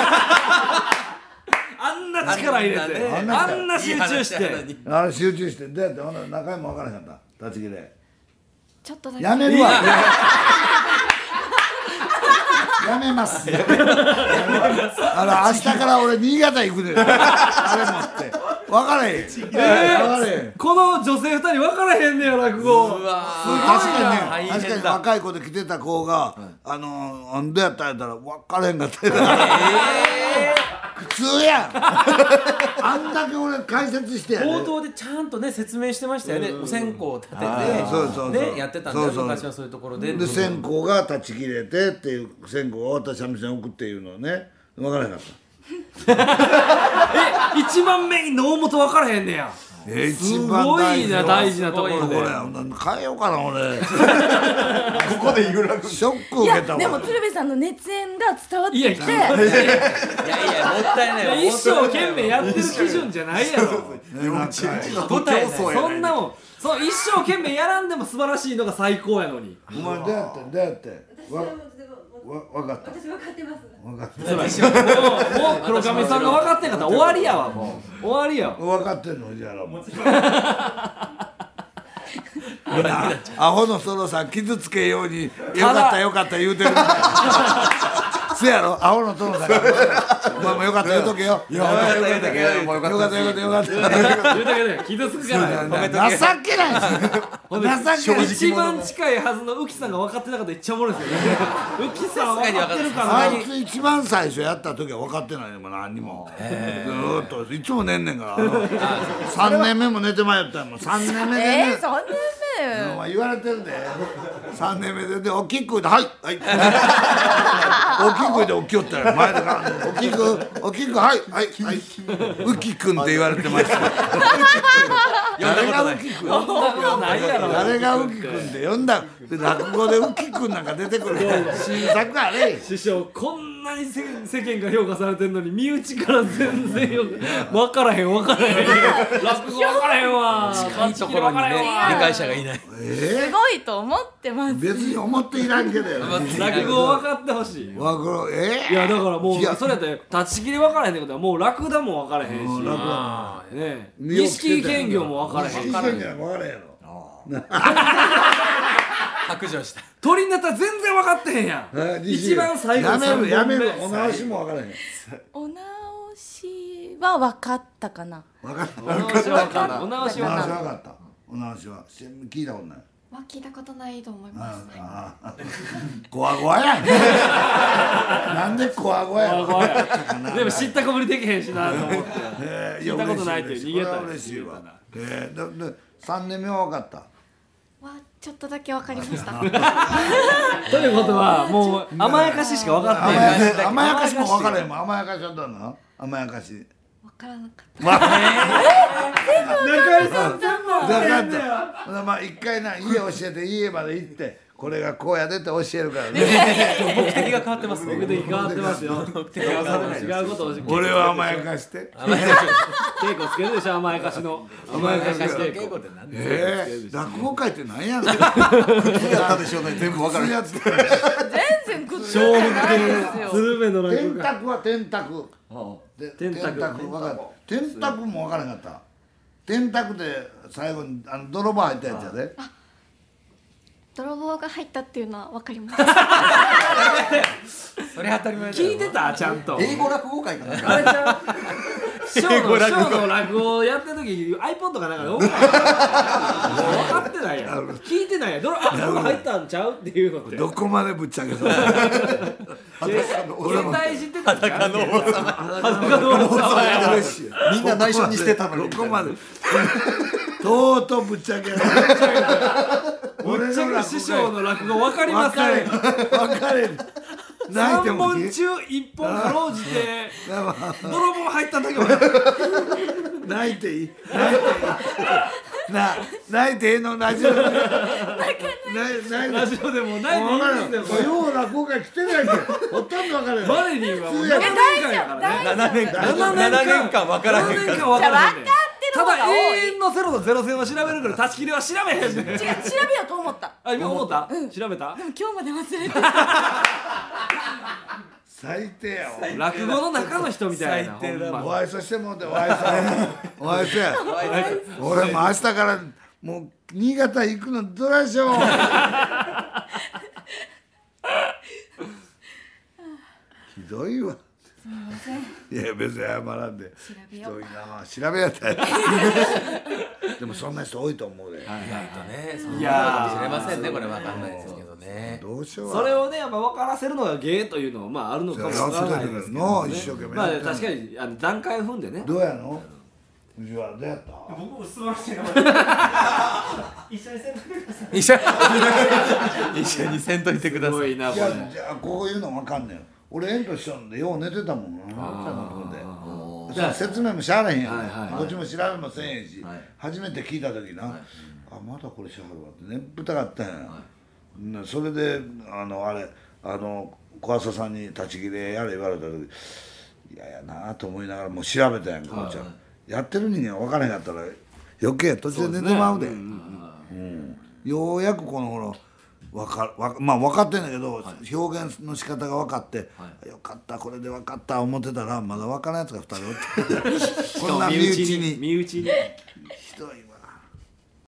あんな力入れてあんな集中してあれ集中してどうやってほんなら中身も分からへんかった立ち切れ。 ちょっとだけやめるわ。 やめますやめますあの明日から俺新潟行くねんあれ持って分からへん、えー、分からへんこの女性ふたり分からへんねや落語。 確かにね確かに若い子で来てた子が、うん、あのなんでやったら言ったら分からへんかったよ、えー、普通やんあんだけ俺解説してや冒頭でちゃんとね説明してましたよね、うん、お線香を立ててでやってたんで、昔はそういうところでで線香が断ち切れてっていう線香が終わった三味線置くっていうのをね分からへんかったえ一番目に能元分からへんねや。 えすごいな大事なところで変えようかな俺ここで揺らぐショック受けたわ。 でも鶴瓶さんの熱演が伝わってきて、いやいやいやもったいない、 一生懸命やってる基準じゃないやろそんなもんそう一生懸命やらんでも素晴らしいのが最高やのに。 お前どうやってどうやってわ分かった。 私分かってます。 分かってもうもう黒髪さんが分かってんかったら終わりやわもう終わりや。 分かってんのじゃあもう。アホのそのさ傷つけようによかったよかった言うてるみたいな。せやろアホの殿さんがお前もよかった言うとけよ。よかったよかったよかったよかったよかった言うとけね傷つくから情けない情けない。 一番近いはずの浮さんが分かってなかったらめっちゃおもろいですよね。浮さん分かってるかな。 あいつ一番最初やった時は分かってないねも何にもずーっといつも寝んねんからさんねんめも寝てまいったもんさんねんめでねえー、さんねんめお前言われてるでさんねんめでで大きくではいはい大きくで大きよったら前だから大きく大きくはいはいはいウキくんって言われてました誰がウキくん誰がウキくんって呼んだ落語でウキくんなんか出てくる新作あれ師匠こんなに世間が評価されてるのに身内から全然よ分からへん分からへん落語分からへんわ近いところにね理解者がいない、 えー、 すごいと思ってます。 別に思っていらんけどよ落語分かってほしい。 わかるえー、いやだからもうそれやったら立ち切り分からへんってことはもうラクダも分からへんしね錦木兼業も分からへん錦木兼業も分からへんやろ白状した鳥ネタ全然分かってへんやん一番最後やめるやめるお直しも分からへんお直しは分かったかな。 分かったお直しは分かったお直しは分かったお直しは聞いたことないは聞いたことないと思います。 こわごわやんなんでこわごわやんでも知ったこぶりできへんしなと思って聞いたことないって逃げた嬉しいわえー、でさんねんめは分かったはちょっとだけ分かりました。 ということはもう甘やかししか分かってない甘やかしも分からへんもん甘やかしはどうなの甘やかし分からなかった。 中井さん全部分かったまあ一回な家教えて家まで行ってこれがこうやでって教えるからね目的が変わってます目的変わってますよ目的が変わってない違うことを俺は甘やかして稽古つけるでしょ甘やかしの甘やかし稽古って何でえー、落語会って何やねん普通やったでしょうね全部分かるやつ全然グッズじゃないですよ。 鶴瓶の落語天卓は天卓天卓分かる天卓も分からなかった天卓で最後にあの泥棒入ったやつやで泥棒が入ったっていうのは分かりました。 それ当たり前だよ。 聞いてたちゃんと英語落語会かなあれちゃんショーのショーの落語をやってる時 iPod かなんかで音楽分かってないやん聞いてないやんどれあこれ入ったんちゃうっていうのってどこまでぶっちゃけた携帯知ってたんちゃう裸の王様裸の王様やみんな内緒にしてたのにどこまでとうとうぶっちゃけるぶっちゃけ師匠の落語分かりません分かれるさんぼん中いっぽんかろうじて泥棒入ったんだけど泣いていい泣いていいな泣いていいのラジオでラジオでも泣いていいんですよよう落語会来てないけどほとんど分かれるバレリーはもうななねんかんやからねななねんかんななねんかん分からへんからななねんかん分からへんねんただ永遠のゼロとゼロ線は調べるから断ち切りは調べへんねん違う調べようと思った。 あ今思った、うん、調べたでも今日まで忘れて最低やわ落語の中の人みたいな最低だほんまお愛想してもうてお愛想お愛想や俺も明日からもう新潟行くのどないしようどいわ。 すみません。 いや別に謝らんで。 調べよう。 ひどいな。調べやったよ。でもそんな人多いと思うで。 意外とね、そういやーかもしれませんね、これわかんないですけどね。 どうしよう。 それをねやっぱ分からせるのが芸というのはまああるのかもしれないですけどね。 一生懸命まあやってんの確かにあの段階を踏んでね。 どうやの？藤原どうやった？ 僕も素晴らしいな。一緒にせんといてください。 一緒一緒にせんといてください。 すごいなこいやれ。 じゃあこういうのわかんねん。俺エントしとんでよう寝てたもんな。その説明もしゃあらへんやん。 はいはいこっちも調べもせんへんしはい、 初めて聞いた時な、あまだこれしはるわって眠たかったんや。なそれであのあれあの小朝さんに立ち切れやれ言われた時嫌やなと思いながらもう調べたやんかこっちは。やってる人間は分からへんかったら余計途中で寝てまうで。うんようやくこの頃わかわまあ分かってんだけど、表現の仕方が分かって、よかったこれで分かった思ってたらまだ分からんやつがふたりおってこんな身内に身内にひどいわ。